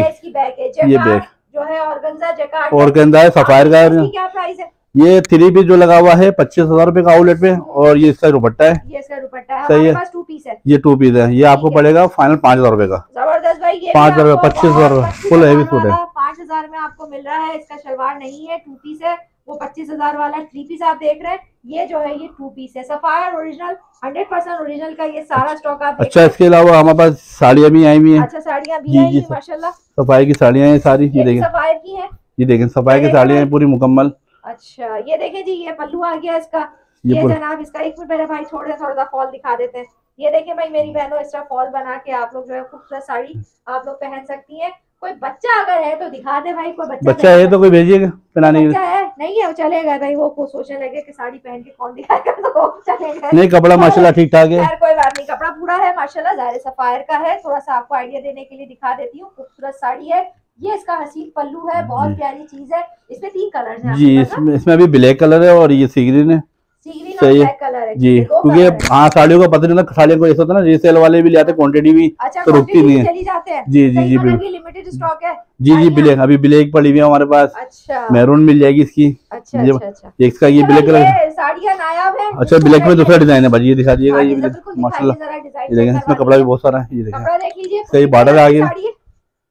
ये बैग
जो है ऑर्गेन्जा जैकार्ड,
ऑर्गेन्जा है, सफायर का है।
क्या प्राइस है?
ये 3 पीस जो लगा हुआ है 25,000 रुपए का आउटलेट पे, और ये इसका दुपट्टा है।
ये इसका दुपट्टा है,
सही है।
2 पीस है,
ये 2 पीस है। ये आपको पड़ेगा फाइनल 5,000 रुपए का।
जबरदस्त भाई, ये
5,000 25,000 फुल हैवी सूट है।
5,000 में आपको मिल रहा है। इसका शलवार नहीं है, 2 पीस है। वो 25,000 वाला 3 पीस आप देख रहे हैं, ये जो है ये 2 पीस है। सफायर ओरिजिनल, 100% ओरिजिनल का ये सारा स्टॉक आप।
अच्छा, इसके अलावा हमारे पास साड़ियाँ भी आई हुई हैं।
अच्छा, साड़ियाँ भी आई हैं माशाल्लाह।
सफाई की साड़ियाँ हैं सारी, ये देखें
सफायर की है।
ये देखें सफाई की साड़ियाँ हैं पूरी मुकम्मल।
अच्छा, ये देखें जी, ये पल्लू आ गया इसका। ये जनाब इसका, एक मिनट मेरे भाई थोड़ा सा फॉल दिखा देते हैं। ये देखें भाई मेरी बहनों, इस तरह फॉल बना के आप लोग जो है खूबसूरत साड़ी आप लोग पहन सकती हैं। कोई बच्चा अगर है तो दिखा दे भाई, कोई
बच्चा है तो कोई भेजिएगा पहनाने के लिए।
है नहीं है, वो चलेगा भाई, वो सोचने लगे कि साड़ी पहन के कौन दिखाएगा, तो चलेगा
नहीं। कपड़ा माशाल्लाह ठीक ठाक है,
कोई बात नहीं, कपड़ा पूरा है माशाल्लाह। ज़ाहिर सफायर का है, थोड़ा सा आपको आइडिया देने के लिए दिखा देती हूँ। खूबसूरत साड़ी है, ये इसका हसीन पल्लू है, बहुत प्यारी चीज है। इसमें 3 कलर हैं
जी। इसमें अभी ब्लैक कलर है और ये सी ग्रीन है,
सही है कलर है
जी। क्योंकि हाँ साड़ियों का पता नहीं था, साड़ियों को ऐसा होता है ना, रीसेल वाले भी ले आते, क्वांटिटी भी तो रुकती नहीं है। जी जी जी बिल्कुल,
लिमिटेड स्टॉक है।
जी जी ब्लैक, अभी ब्लैक पड़ी हुई है हमारे पास।
अच्छा,
मैरून मिल जाएगी इसकी।
अच्छा अच्छा,
इसका ये ब्लैक कलर
साड़ियाँ नायाब है।
अच्छा, ब्लैक में दूसरा डिजाइन है भाई, ये दिखा दीजिएगा। ये माशाल्लाह, ये देखें इसमें कपड़ा भी बहुत सारा है। ये देखें,
कपड़ा देख लीजिए,
सही बॉर्डर आ गया।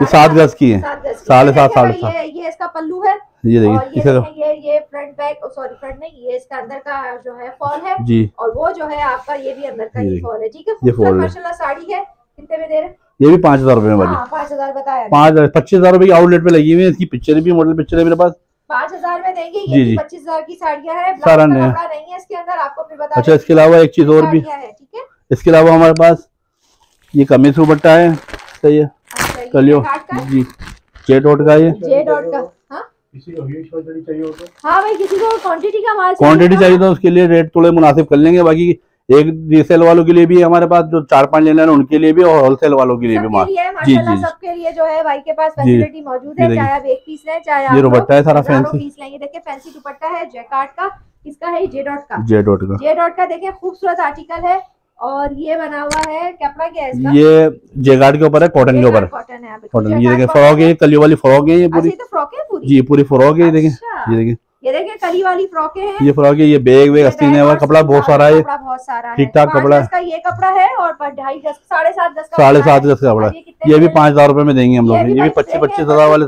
ये 7 गज की है, 7.5 7.5।
ये इसका पल्लू है,
ये देखिए
ये फ्रंट बैक, सॉरी फ्रंट नहीं, ये इसका अंदर का जो है फॉल है
जी,
और वो जो है आपका ये भी अंदर का ये फॉल है। ठीक है,
ये फॉल
माशाल्लाह साड़ी है। कितने में दे रहे हैं?
ये भी 5,000 रुपए में भाजी।
5,000 बताया,
5,000 25,000 रुपए की आउटलेट पे लगी हुई है। इसकी पिक्चर भी, मॉडल पिक्चर है मेरे पास।
5,000 में देंगे
जी जी,
25,000 की साड़ियां हैं,
सारा
नहीं है इसके अंदर, आपको फिर बता।
अच्छा, इसके अलावा एक चीज और भी है, ठीक है। इसके अलावा हमारे पास ये कमीज दुपट्टा है, सही है, कलियो जी, जे डॉट का, ये
जे डॉट का। किसी को ह्यूज क्वांटिटी चाहिए हो तो, हाँ भाई, किसी को क्वांटिटी का माल
चाहिए तो उसके लिए रेट थोड़े मुनासिब कर लेंगे। बाकी एक रीसेल वालों के लिए भी हमारे पास, जो 4-5 लेना है उनके लिए भी, और होलसेल वालों के लिए भी माल। जी जी,
सबके लिए जो है भाई के पास फैसिलिटी मौजूद है, चाहे आप एक पीस लें, चाहे आप
ये दुपट्टा है सारा फैंसी
पीस लेंगे। देखिए फैंसी दुपट्टा है जैकार्ड का, इसका है जे डॉट का,
जे डॉट का
देखिए खूबसूरत आर्टिकल है। और ये बना हुआ है, कपड़ा क्या है इसका?
ये जेगार्ड के ऊपर है, कॉटन के ऊपर,
कॉटन है,
कॉटन। ये देखिए फ्रॉक है, कलियों वाली फ्रॉक है, ये पूरी
फ्रॉक है पूरी
जी, पूरी फ्रॉक है। ये देखिए,
ये देखिए कली वाली फ्रॉकें हैं,
ये फ्रॉक है, ये बैग वेग अस्तीन है, कपड़ा बहुत सारा है,
बहुत सारा
ठीक ठाक कपड़ा
है। ये कपड़ा है और 2.5 गज, 7.5 गज का,
7.5 गज का कपड़ा। ये भी 5,000 रुपए में देंगे हम लोग। ये भी 25,000 वाले,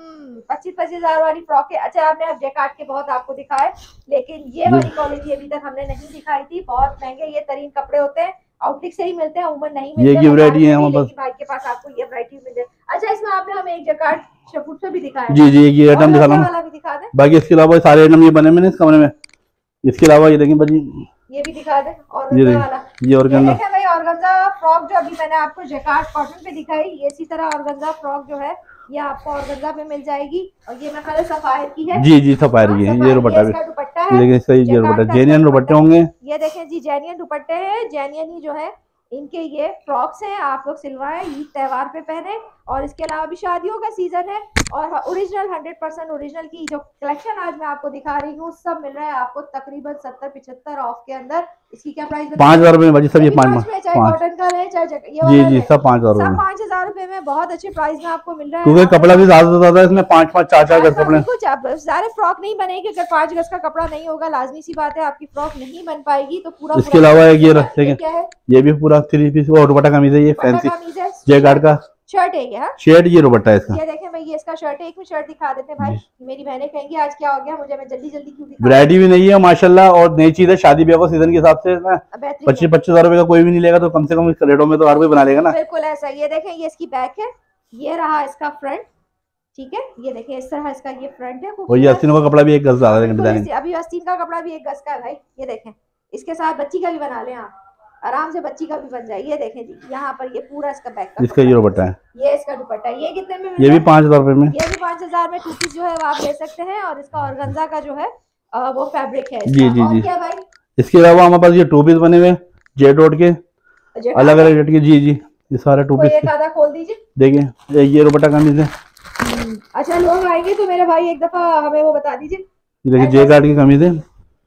25,000 वाली फ्रॉक है। अच्छा, आपने अब जैकार्ड के बहुत आपको दिखाए, लेकिन ये वाली क्वालिटी अभी तक हमने नहीं दिखाई थी। बहुत महंगे ये तरीन कपड़े होते हैं, आउटलेट से ही मिलते हैं, उमर नहीं मिलते।
ये की वैरायटी है हमारे पास,
भाई के पास आपको ये वैरायटी मिल जाए। अच्छा, इसमें आपने हमें एक जैकार्ड शफूट से भी दिखाया।
जी जी, ये आइटम दिखा रहा हूं। बाकी इसके अलावा सारे आइटम ये बने मैंने इस कमरे में। इसके अलावा ये देखिए भाजी,
ये भी दिखा दे। और
ये ऑर्गेन्जा
भाई, ऑर्गेन्जा फ्रॉक जो अभी मैंने आपको जैकार्ड कॉटन पे दिखाई, ये इसी तरह ऑर्गेन्जा फ्रॉक जो है ये आपको ऑर्गेन्जा पे मिल जाएगी। और ये मैं सफायर की है।
जी जी, सफायर की है। ये दुपट्टा भी, ये देखिए सही, ये दुपट्टा जेन्युइन दुपट्टे होंगे।
ये देखें जी, जेन्युइन दुपट्टे हैं, जेन्युइन ही जो है इनके ये फ्रॉक्स हैं। आप लोग सिलवाएं, ईद त्योहार पे पहने। और इसके अलावा भी शादियों का सीजन है और ओरिजिनल 100% ओरिजिनल की जो कलेक्शन आज मैं आपको दिखा रही हूँ, सब मिल रहा है आपको तकरीबन 70-75 ऑफ के अंदर। इसकी क्या प्राइस?
5,000 रुपए में सब। ये 5
चाहे कॉटन का है, चाहे
जी जी, सब
5,000 रुपए में बहुत अच्छे प्राइस में आपको मिल रहा है।
क्योंकि कपड़ा भी ज्यादा से ज्यादा इसमें 5-5 4-4 गज कपड़े।
कुछ सारे फ्रॉक नहीं बनेगी अगर 5 गज का कपड़ा नहीं होगा, लाजमी सी बात है आपकी फ्रॉक नहीं बन पाएगी। तो पूरा
इसके अलावा ये रखते हैं, ये भी पूरा 3 पीस और दुपट्टा कमीज है, ये फैंसी जैकार्ड का
शर्ट है। ये
शर्ट, ये दुपट्टा है इसका।
ये देखें भाई, ये इसका शर्ट है। एक में शर्ट दिखा देते हैं भाई, मेरी बहनें कहेंगी आज क्या हो गया मुझे, मैं जल्दी जल्दी क्यों दिखा।
वैरायटी भी नहीं है माशाल्लाह, और नई चीज है, शादी ब्याह सीजन के हिसाब से 25,000 रुपए का कोई भी नहीं लेगा, तो कम से कम इस रेटों में तो हर कोई बना लेगा ना।
बिल्कुल ऐसा। ये देखें, ये इसकी बैक है, ये रहा इसका फ्रंट, ठीक है। ये देखें इस तरह इसका ये फ्रंट है।
और ये आस्तीन का कपड़ा भी 1 गज ज्यादा है,
अभी आस्तीन का कपड़ा भी 1 गज का है भाई। ये देखें, इसके साथ बच्ची का भी बना लें आप, आराम से बच्ची का भी बन जाए। ये देखें जी, यहाँ पर ये पूरा इसका बैक का,
इसका ये दुपट्टा है,
ये इसका दुपट्टा है। ये कितने में?
ये भी 5,000 रुपए में।
ये भी 5,000 में 2 पीस जो है वो आप ले सकते हैं। और इसका ऑर्गेन्जा का जो है वो फैब्रिक है
जी जी जी।
क्या भाई?
इसके अलावा हमारे पास ये 2 पीस बने हुए जे डॉट के, अलग अलग रेट के। जी जी, ये सारे 2 पीस।
एक आधा खोल दीजिए,
देखिए ये दुपट्टा कमीज है।
अच्छा, लोग आएंगे तो मेरे भाई एक दफा हमें वो बता दीजिए।
ये देखिए जैकार्ड की कमीज है,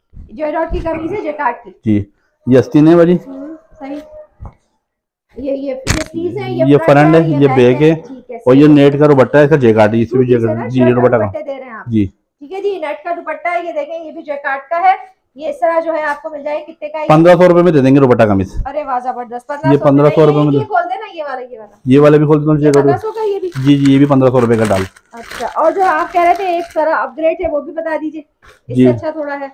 जे डॉट की कमीज है, जैकार्ड की
जी। ये आस्तीन है भाजी,
सही। ये स्लीव्स है,
ये फ्रंट है, ये बैक है, और ये नेट का दुपट्टा है इसका जैकार्ड। इसमें भी जैकार्ड जी, दुपट्टा का
दे रहे हैं आप
जी,
ठीक है जी। नेट का दुपट्टा है, ये देखें, ये भी जैकार्ड का है। ये इस तरह जो है आपको मिल जाएगा। कितने का?
1,500 रुपए में दे देंगे दुपट्टा कमीज।
अरे वाह, जबरदस्त।
ये 1,500 रुपए में
खोल देना, ये वाला
ये वाला भी खोल दो।
1,500 का ये भी।
जी जी, ये भी 1,500 रुपए का डाल।
अच्छा, और जो आप कह रहे थे एक तरह अपग्रेड है वो भी बता दीजिए, इससे अच्छा थोड़ा है।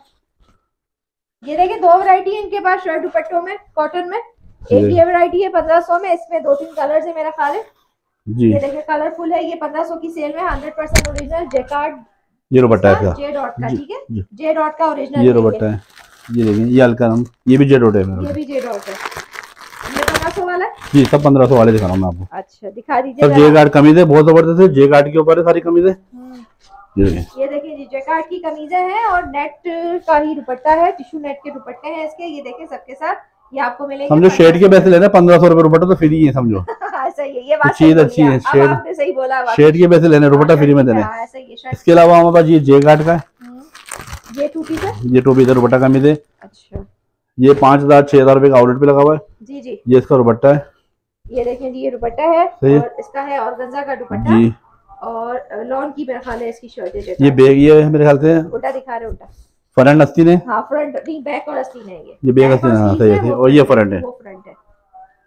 ये देखिए 2 वैरायटी है इनके पास शर्ट दुपट्टों में, कॉटन में। एक ये वैरायटी है 1,500 में, इसमें 2-3 कलर्स है मेरा ख्याल है जी। ये देखिए कलरफुल है, ये 1,500 की सेल में 100% ओरिजिनल जैकार्ड
ये दुपट्टा है
जे डॉट का, ठीक है। जे डॉट का ओरिजिनल
ये दुपट्टा है। ये देखिए, ये हल्का रंग, ये भी जे डॉट है,
ये भी जे डॉट है। ये 1,500 वाला
जी, सब 1,500 वाले दिखा रहा हूं मैं आपको।
अच्छा, दिखा दीजिए।
सब जैकार्ड कमीज है, बहुत जबरदस्त है। जैकार्ड के ऊपर है सारी कमीज है।
ये देखिए जी, जैकार्ड की कमीजें हैं और नेट का ही दुपट्टा है, टिश्यू नेट के दुपट्टे हैं इसके। ये देखें सबके साथ ये आपको मिलेंगे।
समझो शेड के पैसे लेना, 1,500 रुपए दुपट्टा तो फ्री है समझो।
सही है, ये बात
चीज अच्छी है। शेड
आपने सही बोला,
शेड के पैसे लेने, दुपट्टा फ्री में देने। इसके अलावा हमारे पास ये जैकार्ड का है,
ये 2 पीस है,
ये 2 पीस दुपट्टा कमीज है।
अच्छा,
ये 5,000-6,000 रुपए का आउटलेट पे लगा हुआ है
जी जी।
ये इसका दुपट्टा है,
ये देखें जी, ये दुपट्टा है और इसका है ऑर्गेन्जा का दुपट्टा जी। और लॉन की मेरे ख्याल है इसकी शर्ट है।
ये बैग, ये मेरे ख्याल से
उल्टा दिखा रहे, उल्टा
फ्रंट आस्तीन है।
हाँ, फ्रंट नहीं, बैक और आस्तीन है।
ये बैक आस्तीन है, सही है। और ये फ्रंट है,
वो फ्रंट है।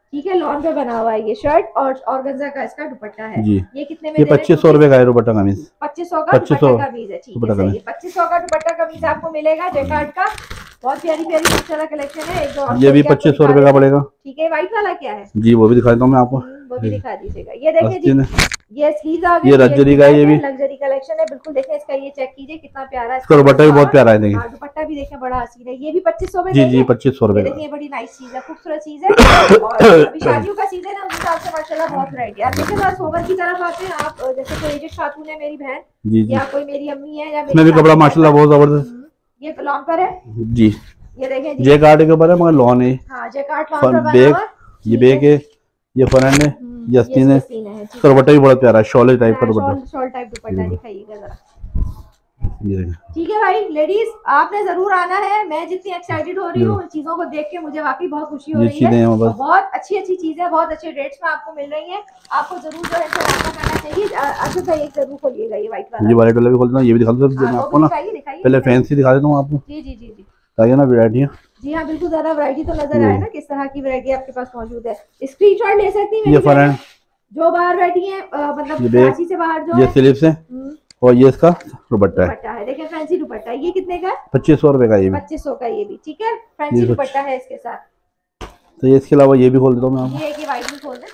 ठीक है, लॉन पे बना हुआ है ये शर्ट और ऑर्गेन्जा का इसका दुपट्टा है
जी।
ये कितने में?
ये 2500 रुपए का है दुपट्टा कमीज।
2500 का दुपट्टा कमीज है। ठीक है, 2500 का दुपट्टा कमीज आपको मिलेगा जैकार्ड का। बहुत प्यारी प्यारी माशाल्लाह कलेक्शन है। एक दो
ये भी 2500 रुपए का पड़ेगा।
ठीक है, व्हाइट वाला क्या है
जी वो भी दिखा देता हूँ मैं आपको,
वो भी दिखा दीजिएगा। ये देखिए जी, ये स्लीव्स आ गई,
ये लग्जरी का है, ये भी
लग्जरी कलेक्शन है बिल्कुल। देखिए इसका ये चेक कीजिए कितना प्यारा है,
इसका दुपट्टा भी बहुत प्यारा है। देखिए
दुपट्टा भी देखिए बड़ा हसीन है। ये भी 2500 में।
जी जी 2500 रुपए।
देखिए बड़ी नाइस चीज है, खूबसूरत चीज है। और अभी शादियों का सीजन है, उस हिसाब से माशाल्लाह बहुत वैरायटी है। देखिए बस सोबर की तरफ आते हैं आप, जैसे कोई एजेड खातून है मेरी बहन
जी
या कोई मेरी अम्मी है, या
इसमें भी कपड़ा माशाल्लाह बहुत जबरदस्त।
ये लॉन पर है
जी,
ये देखें
जैकार्ड के ऊपर है मगर लॉन है।
हां जैकार्ड लॉन पर बना हुआ है।
ये बैग है, ये फ्रंट है, ये आस्तीन है। दुपट्टा भी बहुत प्यारा है, शॉल टाइप का दुपट्टा,
शॉल टाइप दुपट्टा दिखाइएगा जरा।
ये
ठीक है भाई, लेडीज आपने जरूर आना है। मैं जितनी एक्साइटेड हो रही हूँ चीजों को देख के मुझे वाकई बहुत खुशी हो रही है। बहुत अच्छी अच्छी चीजें बहुत अच्छे रेट्स में आपको मिल रही है। आपको जरूर जो है रब्ता करना चाहिए। अच्छा भाई एक जरूर खोलिएगा ये व्हाइट वाला,
ये व्हाइट वाला भी खोलता हूँ, ये भी दिखा दूँ आपको ना। पहले फैंसी दिखा देता हूँ आपको।
जी जी जी जी
ताकि ना वैरायटी।
जी हाँ बिल्कुल, ज्यादा वैरायटी तो नजर आए ना किस तरह की वैरायटी आपके पास मौजूद है। स्क्रीनशॉट ले सकती हैं
ये फ्रंट
जो बाहर बैठी है, मतलब कराची से बाहर जो
ये स्लीव्स है और ये इसका दुपट्टा
है। देखिए फैंसी दुपट्टा, ये कितने का है?
2500 रुपए का। ये भी
2500 का ये भी ठीक है, फैंसी दुपट्टा है इसके साथ।
तो ये इसके अलावा ये भी खोल देता हूँ मैं आपको।
ये कि वाइट भी खोल दें।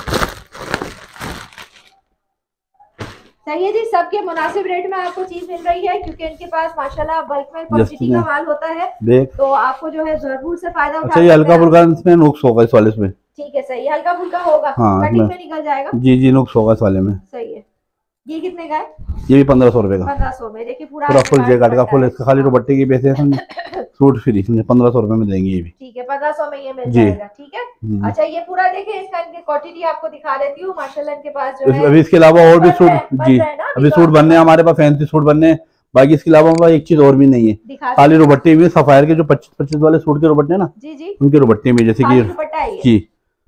सही है जी, सबके मुनासिब रेट में आपको चीज मिल रही है क्योंकि इनके पास माशाल्लाह बल्क में क्वांटिटी का माल होता है, तो आपको जो है जरूर से फायदा उठाना।
अच्छा ये हल्का फुल्का इसमें नुक्स होगा इस वाले में।
ठीक है सही, हल्का फुल्का होगा, कटिंग में निकल जाएगा।
जी जी नुक्स होगा इस वाले में।
सही है। ये कितने का है?
ये भी 1500 रुपए का।
1500 में। देखिए पूरा
फुल जैकेट का फुल, इसका खाली दुपट्टे के पैसे सूट फ्री 1500 रुपए में देंगे ये भी।
ठीक है 1500 में ये मिल जाएगा। ठीक है। अच्छा ये पूरा देखिए इसका इनकी क्वांटिटी आपको दिखा देती हूँ माशाल्लाह इनके पास जो है।
अभी इसके अलावा और भी सूट जी अभी सूट बनने हैं हमारे पास, फैंसी सूट बनने। बाकी इसके अलावा हमारे एक चीज और भी नहीं है, खाली दुपट्टे भी सफायर के जो 25-25 वाले सूट के दुपट्टे ना
जी जी
उनके दुपट्टे में, जैसे कि जी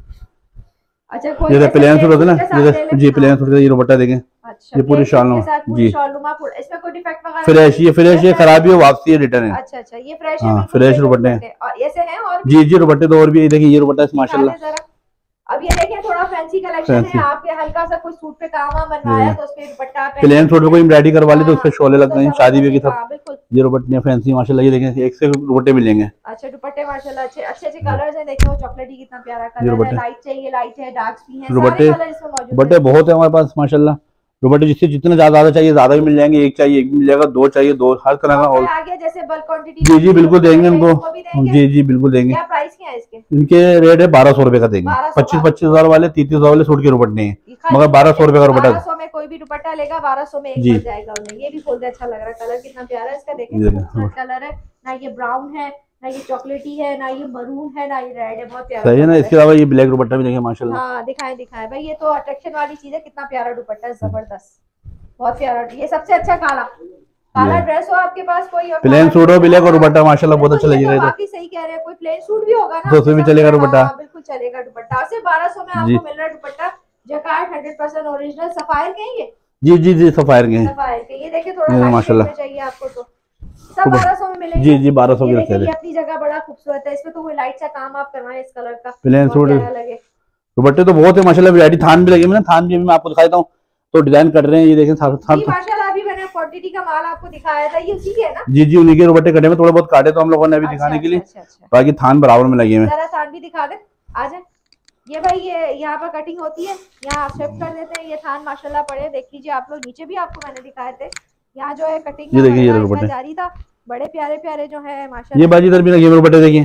अच्छा
जैसे प्लेन सूट होते ना, जैसे जी प्लेन सूट का ये दुपट्टा देखें।
अच्छा,
ये पूरी शाल जी
इसमें कोई डिफेक्ट वगैरह
फ्रेश, ये फ्रेश है, खराबी है वापसी है रिटर्न है।
अच्छा अच्छा ये फ्रेश है,
फ्रेश दुपट्टे हैं
और ऐसे हैं और
जी जी दुपट्टे तो और भी देखिए ये दुपट्टा माशाल्लाह।
अब ये देखिए थोड़ा फैंसी कलेक्शन है, आपके हल्का सा कोई सूट पे काम बनवाया तो उस पे दुपट्टा
प्लेन सूट पे कोई एम्ब्रॉयडरी करवा ले तो उस पे शोले लगते हैं शादी ब्याह की सब। ये दुपट्टे फैंसी माशाल्लाह, ये देखें एक से दुपट्टे मिलेंगे।
अच्छा दुपट्टे माशाल्लाह अच्छे अच्छे अच्छे कलर्स हैं। देखो चॉकलेटी कितना प्यारा कलर है, लाइट चाहिए लाइट है, डार्क भी है, सारे कलर इसमें मौजूद हैं।
दुपट्टे बहुत है हमारे पास माशाल्लाह। दुपट्टे जिससे जितने ज्यादा चाहिए ज्यादा भी मिल जाएंगे, एक चाहिए एक मिल जाएगा, दो चाहिए दो, हर तरह का। और
आगे जैसे बल्क क्वांटिटी
जी जी बिल्कुल देंगे उनको, जी जी बिल्कुल देंगे।
क्या प्राइस क्या है इसके?
इनके रेट है 1200 रुपए का देंगे। 25-25 हजार वाले 33 वाले सूट के दुपट्टे हैं, मगर 1200 रुपए का दुपट्टा।
1200 में कोई भी दुपट्टा लेगा 1200 में एक मिल जाएगा उन्हें। ये भी खोल दे, अच्छा लग रहा है, कलर कितना प्यारा है इसका। देखिए कलर है ना, ये ब्राउन है ना, ये चॉकलेटी है ना, ये मरून है ना, ये रेड है, बहुत प्यारा।
सही है ना। इसके अलावा ये ब्लैक दुपट्टा भी देखिए माशाल्लाह।
हाँ दिखाएं दिखाएं भाई, ये तो अट्रैक्शन वाली चीज है। कितना प्यारा दुपट्टा है, जबरदस्त बहुत प्यारा। ये सबसे अच्छा काला ड्रेस हो आपके पास कोई, और
प्लेन सूट हो ब्लैक और दुपट्टा माशाल्लाह बहुत अच्छा लगेगा।
बाकी सही कह रहे हैं, कोई प्लेन सूट भी होगा ना
तो उसमें भी चलेगा दुपट्टा,
बिल्कुल चलेगा दुपट्टा। सिर्फ 1200 में आपको मिल रहा है दुपट्टा जैकार्ड 100% ओरिजिनल सफायर के हैं ये।
जी जी सफायर के हैं,
सफायर के। ये देखिए थोड़ा माशाल्लाह चाहिए आपको तो सब 1200 में मिलेंगे।
जी जी 1200 के
ये अपनी जगह बड़ा खूबसूरत है। इसमें तो कोई लाइट सा काम आप करवाएं इस कलर का,
प्लेन सूट
लगे।
दुपट्टे तो बहुत है माशाल्लाह, वैरायटी थान भी लगी है ना, थान भी मैं आपको दिखा देता हूँ। तो डिजाइन कर रहे हैं ये देखें
माशाल्लाह। अभी मैंने क्वांटिटी का माल आपको दिखाया था, ये उसी के है ना?
जी जी उन्हीं के दुपट्टे कटे में, थोड़े बहुत काटे तो हम लोगों ने अभी दिखाने के लिए। बाकी थान बराबर में लगे हुए।
जरा थान भी दिखा दे, आ जाए। ये भाई ये यहाँ पर कटिंग होती है, यहाँ शिफ्ट कर देते हैं। ये थान माशाल्लाह पड़े, देख लीजिए आप लोग, नीचे भी आपको मैंने दिखाए थे। यहाँ जो है कटिंग
ये देखिए, ये दुपट्टे
जारी था, बड़े प्यारे प्यारे जो है माशाल्लाह।
ये बाजी इधर भी लगे दुपट्टे देखिए,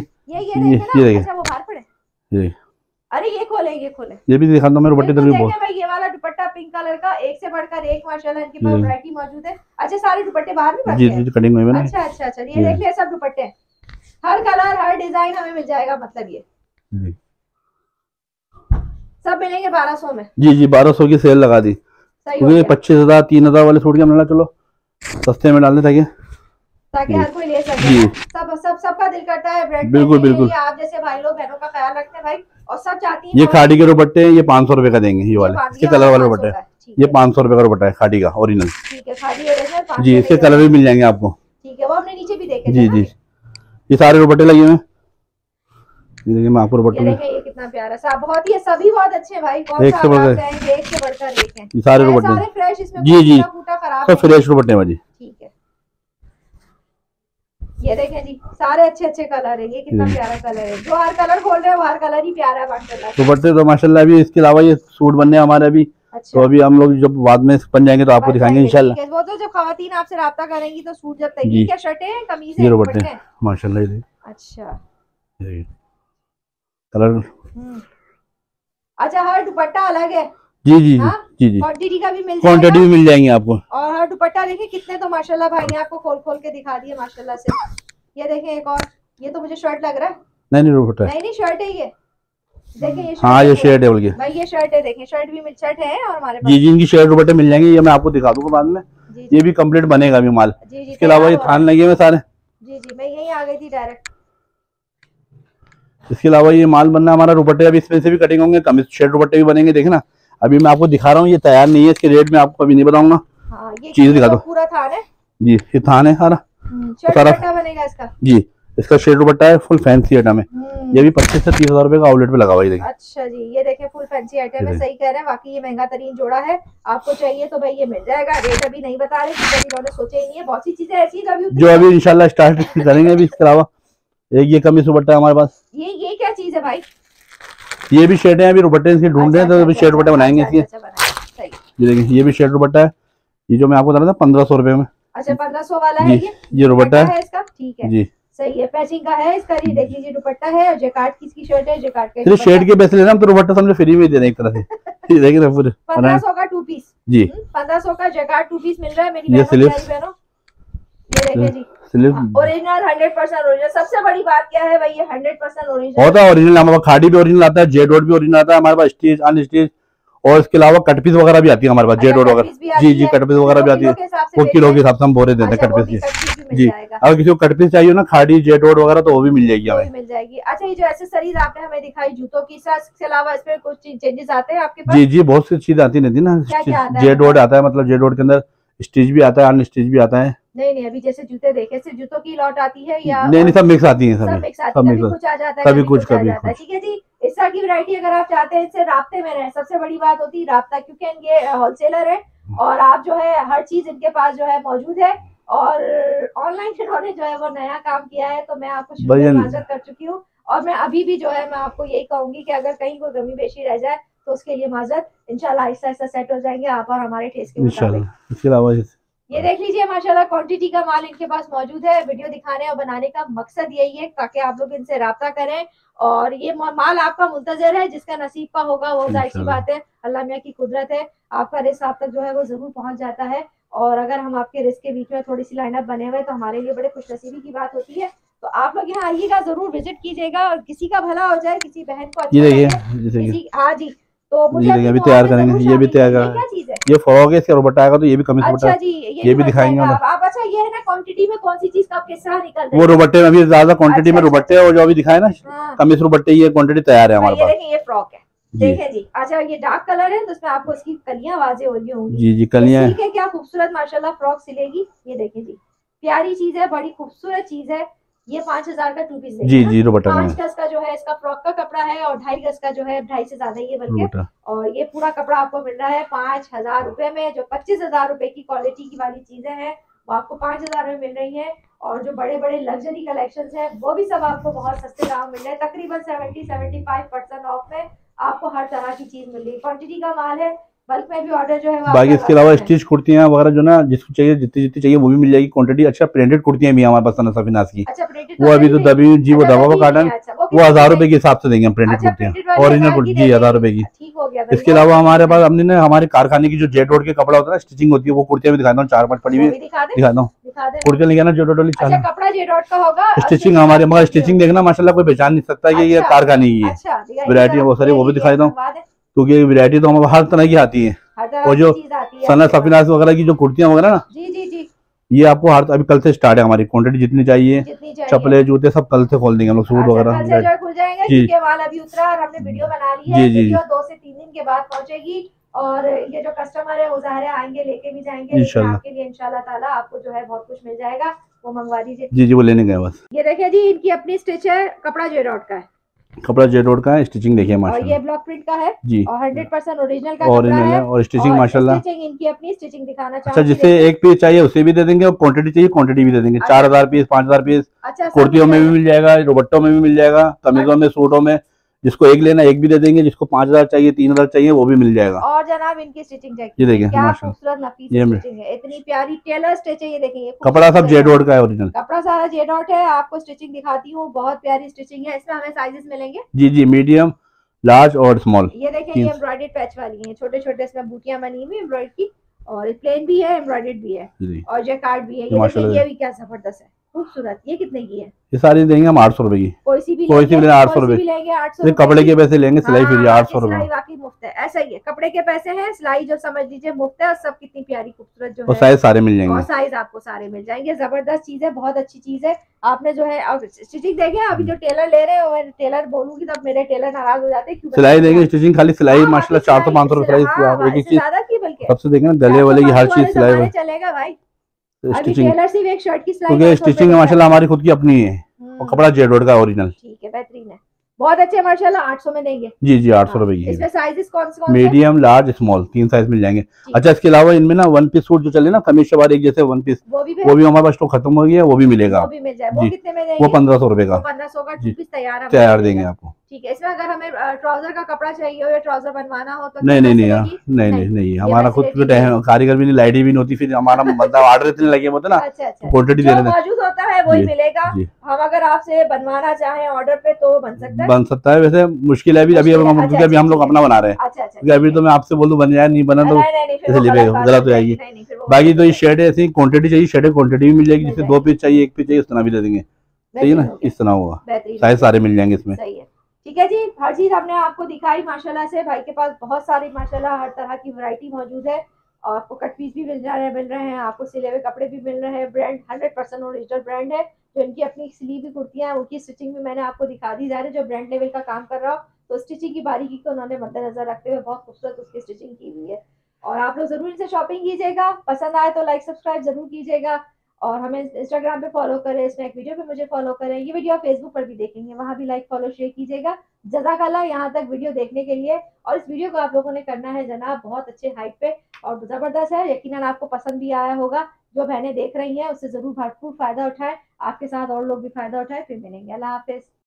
ये अच्छा वो बाहर पड़े। अरे ये खोले
ये भी दिखाता हूं मैं दुपट्टे इधर भी बहुत।
भाई ये वाला दुपट्टा पिंक कलर का, एक से बढ़कर एक माशाल्लाह इनके पास वैरायटी मौजूद है। अच्छा सारे दुपट्टे बाहर भी पड़ते हैं?
जी कटिंग में ना।
अच्छा अच्छा अच्छा, ये देख ले सब दुपट्टे हैं, हर कलर हर डिजाइन हमें मिल जाएगा। मतलब ये सब मिलेंगे 1200 में। जी
जी 1200 की सेल लगा दी, क्योंकि 25,000 3,000 वाले सूट के हमने चलो सस्ते में डालने
ताकि हर कोई ले सके। सबका दिल करता है ब्रांड। बिल्कुल आप जैसे भाई लोग बहनों का ख्याल रखते हैं भाई, और सब चाहती हैं।
ये खाड़ी के दुपट्टे ये 500 रुपए का देंगे, ये वाले इसके कलर वाले दुपट्टे, ये 500 रुपए का दुपट्टा है खाड़ी का ओरिजिनल।
ठीक है खाड़ी ओरिजिनल
जी, इसके कलर भी मिल जाएंगे आपको।
ठीक है, वो हमने नीचे भी देखे
जी जी। ये सारे दुपट्टे लगे हुए हैं, देखिए मैं आपको दुपट्टे में,
देखें ये कितना प्यारा सा, बहुत ही सभी बहुत अच्छे हैं भाई, कौन
एक
सा
से
आप
बढ़कर
कहेंगे, एक से बढ़कर एक है,
ये सारे दुपट्टे
सारे फ्रेश, इसमें
जी जी
फूटा खराब
सब फ्रेश दुपट्टे हैं जी।
ठीक है, ये देखें जी सारे अच्छे अच्छे कलर है, ये कितना प्यारा कलर है, जो हर कलर बोल रहे हैं वो हर कलर ही प्यारा है माशाल्लाह।
दुपट्टे तो माशाल्लाह अभी इसके अलावा ये सूट बनने हमारे अभी,
अच्छा।
तो अभी हम लोग जब बाद में बन जाएंगे तो आपको दिखाएंगे इंशाल्लाह।
वो तो जब खवातीन आपसे राब्ता करेंगी तो सूट जब तक, क्या शर्टें कमीज
ये दुपट्टे माशाल्लाह ये
अच्छा
कलर।
अच्छा हर दुपट्टा अलग है
जी जी जी जी,
क्वांटिटी का भी मिल जाएगा,
क्वांटिटी भी मिल जाएंगे आपको,
और हर दुपट्टा देखिए कितने, तो माशाल्लाह भाई ने आपको खोल खोल के दिखा दिए माशाल्लाह से। ये देखें एक और, ये तो मुझे शर्ट लग रहा है,
नहीं दुपट्टा
नहीं शर्ट है ये, देखें ये
हाँ ये शर्ट है बोलिए
भाई, ये शर्ट है, देखें शर्ट भी शर्ट है और हमारे पास
जी जी, इनकी शर्ट दुपट्टे मिल जाएंगे, ये मैं आपको दिखा दूंगा बाद में, ये भी कंप्लीट बनेगा अभी माल। इसके अलावा ये थान लगे हुए सारे,
जी जी मैं यही आ गई थी डायरेक्ट।
इसके अलावा ये माल बनना हमारा दुपट्टे, अभी इसमें से भी कटिंग होंगे, कम शर्ट दुपट्टे भी बनेंगे, देखना अभी मैं आपको दिखा रहा हूँ, ये तैयार नहीं है, इसके रेट में आपको अभी नहीं बताऊंगा, चीज दिखा दो
पूरा थान है
जी, ये थान है सारा,
सारा बनेगा इसका
जी, इसका शेड दुपट्टा है फुल फैंसी आइटम है, ये भी 25 से 30 हजार रुपए का आउटलेट पे लगा हुआ है।
अच्छा जी ये देखें फुल फैंसी आइटम है, सही कह रहे हैं, वाकई ये महंगा तरीन जोड़ा है, आपको चाहिए तो भाई ये मिल जाएगा, रेट अभी नहीं बता रहे क्योंकि इन्होंने सोचा ही नहीं है, बहुत सी चीजें ऐसी जो अभी
इंशाल्लाह स्टार्ट करेंगे अभी। इसके अलावा एक ये कमीज दुपट्टा है हमारे पास,
ये क्या चीज है भाई,
ये भी शेड है, अभी दुपट्टे इसके ढूंढ रहे हैं तो अभी शेड दुपट्टे बनाएंगे इसके, ये देखिए ये भी शेड दुपट्टा है, ये जो मैं आपको बता रहा था 1500 रुपए में।
अच्छा 1500 वाला है
ये दुपट्टा है
इसका, ठीक है
जी
सही है, पैचिंग का है इसका, ये देख लीजिए दुपट्टा है, और जैकार्ड की शर्ट है, जैकार्ड का
शेड के पैसे लेना हम तो दुपट्टा समझो फ्री में दे रहे हैं एक तरह से। देखिए ना पूरे
1500 का 2 पीस
जी,
1500 का जैकार्ड 2 पीस मिल रहा है मेरी बहनों, ये देखिए जी ओरिजिनल 100% ओरिजिनल, सबसे बड़ी बात क्या है भाई, ये 100% ओरिजिनल
होता है, ओरिजिनल हमारे पास खाड़ी भी ओरिजिनल आता है, जेड डॉट भी ओरिजिनल आता है हमारे पास, स्टिच अनस्टिच, और इसके अलावा कटपीस वगैरह भी आती है हमारे पास, जेड डॉट वगैरह जी जी, कटपीस वगैरह भी आती है, वो किलो के हिसाब से हम बोरे देते हैं कटपीस की जी, अगर किसी को कटपीस चाहिए ना खाड़ी जेड डॉट वगैरह तो वो भी मिल जाएगी हमें,
मिल जाएगी। अच्छा ये जो एक्सेसरीज आपने हमें दिखाई जूतों की, इसके अलावा इसमें कुछ चेंजेस आते हैं आपके पास?
जी जी बहुत सी चीज आती रहती है ना, जेड डॉट आता है, मतलब जेड डॉट के अंदर स्टिच भी आता है अनस्टिच भी आता है।
नहीं अभी जैसे जूते देखे, सिर्फ जूतों की लॉट आती है या
नहीं सब मिक्स आती है,
सब मिक्स आती है, कभी कुछ आ जाता है
कभी कुछ कभी
कुछ, ठीक है जी। इस तरह की वैरायटी अगर आप चाहते हैं इससे राब्ते में रहें, सबसे बड़ी बात होती है राब्ता, क्योंकि ये होलसेलर है और आप जो है हर चीज इनके पास जो है मौजूद है, और ऑनलाइन इन्होंने जो है वो नया काम किया है, तो मैं आपको माजरत कर चुकी हूँ, और मैं अभी भी जो है मैं आपको यही कहूंगी कि अगर कहीं कोई कमी बेशी रह जाए तो उसके लिए माजरत, इंशाल्लाह आहिस्ता आहिस्ता सेट हो जाएंगे आप और हमारे टेस्ट के मुताबिक।
इसके अलावा
ये देख लीजिए माशाल्लाह क्वांटिटी का माल इनके पास मौजूद है, वीडियो दिखाने और बनाने का मकसद यही है ताकि आप लोग इनसे राब्ता करें, और ये माल आपका मुंतजर है, जिसका नसीब का होगा वो जाहिर सी बात है, अल्लाह मियां की कुदरत है, आपका रिस्क आप तक जो है वो जरूर पहुंच जाता है, और अगर हम आपके रिस्क के बीच में थोड़ी सी लाइनअप बने हुए तो हमारे लिए बड़े खुशनसीबी की बात होती है। तो आप लोग यहाँ आइएगा, जरूर विजिट कीजिएगा, और किसी का भला हो जाए, किसी बहन को अच्छा हाँ जी, तो मुझे
अभी तैयार करेंगे, ये भी तैयार करेंगे, ये फॉग है, इसका दुपट्टा आएगा तो ये भी कमीज दुपट्टा,
अच्छा जी
ये भी दिखाएंगे
आप। अच्छा ये है ना क्वांटिटी में कौन सी चीज का किस तरह निकल रहा है,
वो दुपट्टे में अभी ज्यादा क्वांटिटी में दुपट्टे, और जो अभी दिखाए ना कमीज दुपट्टे, ये क्वांटिटी तैयार है हमारे पास।
देखिए ये फ्रॉक है, देखें जी, अच्छा ये डार्क कलर है तो इसमें आपको इसकी कलियां वाजे हो रही होंगी,
जी जी कलियां,
ठीक है, क्या खूबसूरत माशाल्लाह फ्रॉक सिलेगी, ये देखें जी प्यारी चीज है, बड़ी खूबसूरत चीज है, ये 5000 का 2 पीस
जी जी दुपट्टा
5 गज का जो है इसका फ्रॉक का कपड़ा है, और 2.5 गज का जो है 2.5 से ज्यादा ही है बल्कि, और ये पूरा कपड़ा आपको मिल रहा है 5000 रुपए में, जो 25,000 रुपए की क्वालिटी की वाली चीजें हैं वो आपको 5000 में मिल रही है, और जो बड़े बड़े लग्जरी कलेक्शंस हैं वो भी सब आपको बहुत सस्ते दाम मिल रहे हैं, तकरीबन 70-75% ऑफ में आपको हर तरह की चीज मिल रही है, क्वांटिटी का माल है, बल्क में भी ऑर्डर जो है।
बाकी इसके अलावा स्टिच कुर्तियां वगैरह जो ना जिसको चाहिए जितनी चाहिए वो भी मिल जाएगी क्वांटिटी। अच्छा प्रिंटेड कुर्तियां भी हमारे पास सफीनाज की, वो अभी तो दबी जी वो दबा हुआ काटन, वो 1000 रुपए के हिसाब से देंगे हम प्रिंटेड कुर्तियां, ओरिजिनल कुर्ती जी 1000 रुपए की। इसके अलावा हमारे पास हमने ना हमारे कारखाने की जो जेट रोड के कपड़ा होता है ना स्टिचिंग होती है, वो कुर्तियां भी दिखाता हूँ, 4-5 पड़ी हुई दिखाता हूँ, कुर्तियां लेके ना जेट रोड स्टिचिंग हमारे, मगर स्टिचिंग देखना माशाल्लाह कोई पहचान नहीं सकता कि ये कारखाने की है, वैरायटी बहुत सारी वो भी दिखाता हूँ, क्योंकि वैरायटी तो हमारे हर तरह की आती है, और जो सना सफीनाज वगैरह की जो कुर्तियां वगैरह ना जी ये आपको हर अभी कल से स्टार्ट है, हमारी क्वांटिटी जितनी चाहिए, चप्पले जूते सब कल से खोल देंगे हम लोग, सूट वगैरह
जी माल अभी उतरा और हमने वीडियो बना ली है, वीडियो 2 से 3 दिन के बाद पहुंचेगी, और ये जो कस्टमर है वो ज़ाहिर है आएंगे लेके भी जाएंगे, आपके लिए इंशाल्लाह ताला आपको जो है बहुत कुछ मिल जाएगा, वो मंगवा दीजिए।
जी जी वो लेने गए बस।
ये देखिए जी इनकी अपनी स्टिच है, कपड़ा जेडॉट का है,
कपड़ा जेडोड का है, स्टिचिंग देखिए माशाल्लाह।
और ये ब्लॉक प्रिंट का है जी, और 100% ओरिजिनल का
ओरिजिनल है। और स्टिचिंग माशाल्लाह,
स्टिचिंग इनकी अपनी स्टिचिंग दिखाना
अच्छा जिससे एक पीस चाहिए उसे भी दे देंगे, और क्वांटिटी चाहिए क्वांटिटी भी दे देंगे। 4000 पीस, 5000 पीस, कुर्तियों में भी मिल जाएगा, दुपट्टों में भी मिल जाएगा, कमीजों में, सूटों में। जिसको एक लेना एक भी दे देंगे, जिसको 5000 चाहिए, 3000 चाहिए, वो भी मिल जाएगा।
और जनाब इनकी स्टिचिंग
ये देखिए
क्या खूबसूरत नफीस स्टिचिंग है, इतनी प्यारी टेलर स्टिच है। ये देखिए
कपड़ा सब जेडोड का है, ओरिजिनल
कपड़ा सारा जेडोड है। आपको स्टिचिंग दिखाती हूँ, बहुत प्यारी स्टिचिंग है। इसमें हमें साइजेस मिलेंगे
जी जी, मीडियम, लार्ज और स्मॉल।
ये देखें, ये एम्ब्रॉयडर्ड पैच वाली है, छोटे छोटे इसमें बूटियां बनी हुई एम्ब्रॉयडरी की, और प्लेन भी है, एम्ब्रॉयडर्ड भी है, और जैकार्ड भी है। ये देखिए, ये भी क्या जबरदस्त है, खूबसूरत। ये कितने की है?
ये सारी देंगे हम 800 रुपए की।
कोई सी भी
800 रुपए
लेंगे, 800
कपड़े के पैसे लेंगे, सिलाई फ्री, 800 रुपए।
सिलाई वाकई मुफ्त है, ऐसा ही है। कपड़े के पैसे हैं, सिलाई जो समझ लीजिए मुफ्त है। और सब कितनी प्यारी खूबसूरत जो है,
साइज सारे मिल जाएंगे,
और साइज आपको सारे मिल जाएंगे। जबरदस्त चीज है, बहुत अच्छी चीज है। आपने जो है स्टिचिंग देखे, अभी जो टेलर ले रहे हैं, टेलर बोलूंगी तब मेरे टेलर नाराज हो जाते हैं। सिलाई देंगे, स्टिचिंग खाली सिलाई माशाल्लाह 400-500 रुपए
सबसे देखें गले वाले की हर चीज सिलाई
चलेगा भाई।
स्टिचिंग,
टेलर सिर्फ एक शर्ट की सिलाई,
क्योंकि स्टिचिंग माशाल्लाह हमारी खुद की अपनी है, और कपड़ा जेडोड का ओरिजिनल।
ठीक है, बेहतरीन है, बहुत अच्छे माशाल्लाह। 800 में देंगे
जी जी, 800 रुपए की।
इसमें साइजेस कौन से?
मीडियम, लार्ज, स्मॉल, 3 साइज मिल जाएंगे। अच्छा, इसके अलावा इनमें ना वन पीस सूट जो चले ना, कमीज शलवार एक जैसे वन पीस, वो भी हमारे पास स्टॉक खत्म हो गया, वो भी मिलेगा, वो भी मिल जाए। वो कितने में देंगे? वो 1500 रुपए का,
1500 का पीस
तैयार देंगे आपको।
ठीक है। इसमें अगर हमें ट्राउजर का कपड़ा चाहिए हो या ट्राउजर बनवाना हो तो
नहीं नहीं नहीं नहीं, हमारा खुद कारीगर भी नहीं, लाइट भी नहीं होती, फिर हमारा मतलब ऑर्डर इतने लगे होते ना, क्वांटिटी देने
मौजूद होता है वही मिलेगा। हम अगर आपसे बनवाना चाहें ऑर्डर पे तो बन सकता है।
वैसे मुश्किल है अभी अभी हम लोग अपना बना रहे हैं। अभी तो मैं आपसे बोल दूं बन जाए, नहीं बना तो इसलिए गलत हो जाएगी। बाकी तो ये शर्ट है, ऐसी क्वांटिटी चाहिए, शर्ट क्वांटिटी भी मिल जाएगी, जिससे 2 पीस चाहिए, 1 पीस चाहिए, उस तरह भी दे देंगे। सही है ना, इस तरह होगा, साइज सारे मिल जाएंगे इसमें।
ठीक है जी, हर चीज हमने आपको दिखाई माशाल्लाह से। भाई के पास बहुत सारी माशाल्लाह हर तरह की वैरायटी मौजूद है, और आपको कट पीस भी मिल रहे हैं, आपको सिले हुए कपड़े भी मिल रहे हैं। ब्रांड 100% ओरिजिनल ब्रांड है। जो इनकी अपनी सिली हुई कुर्तियां हैं, उनकी स्टिचिंग भी मैंने आपको दिखा दी जा रही है। जो ब्रांड लेवल का काम कर रहा हो, तो स्टिचिंग की बारीकी को उन्होंने मद्देनजर रखते हुए बहुत खूबसूरत उसकी स्टिचिंग की हुई है। और आप लोग जरूर इनसे शॉपिंग कीजिएगा, पसंद आए तो लाइक सब्सक्राइब जरूर कीजिएगा, और हमें इंस्टाग्राम पे फॉलो करें, स्नैक वीडियो पे मुझे फॉलो करें। ये वीडियो फेसबुक पर भी देखेंगे, वहां भी लाइक फॉलो शेयर कीजिएगा। जज़ाकल्लाह यहाँ तक वीडियो देखने के लिए। और इस वीडियो को आप लोगों ने करना है जनाब बहुत अच्छे हाइट पे, और जबरदस्त है, यकीनन आपको पसंद भी आया होगा। जो बहनें देख रही हैं उससे जरूर भरपूर फायदा उठाएं, आपके साथ और लोग भी फायदा उठाएं। फिर मिलेंगे, अल्लाह हाफिज।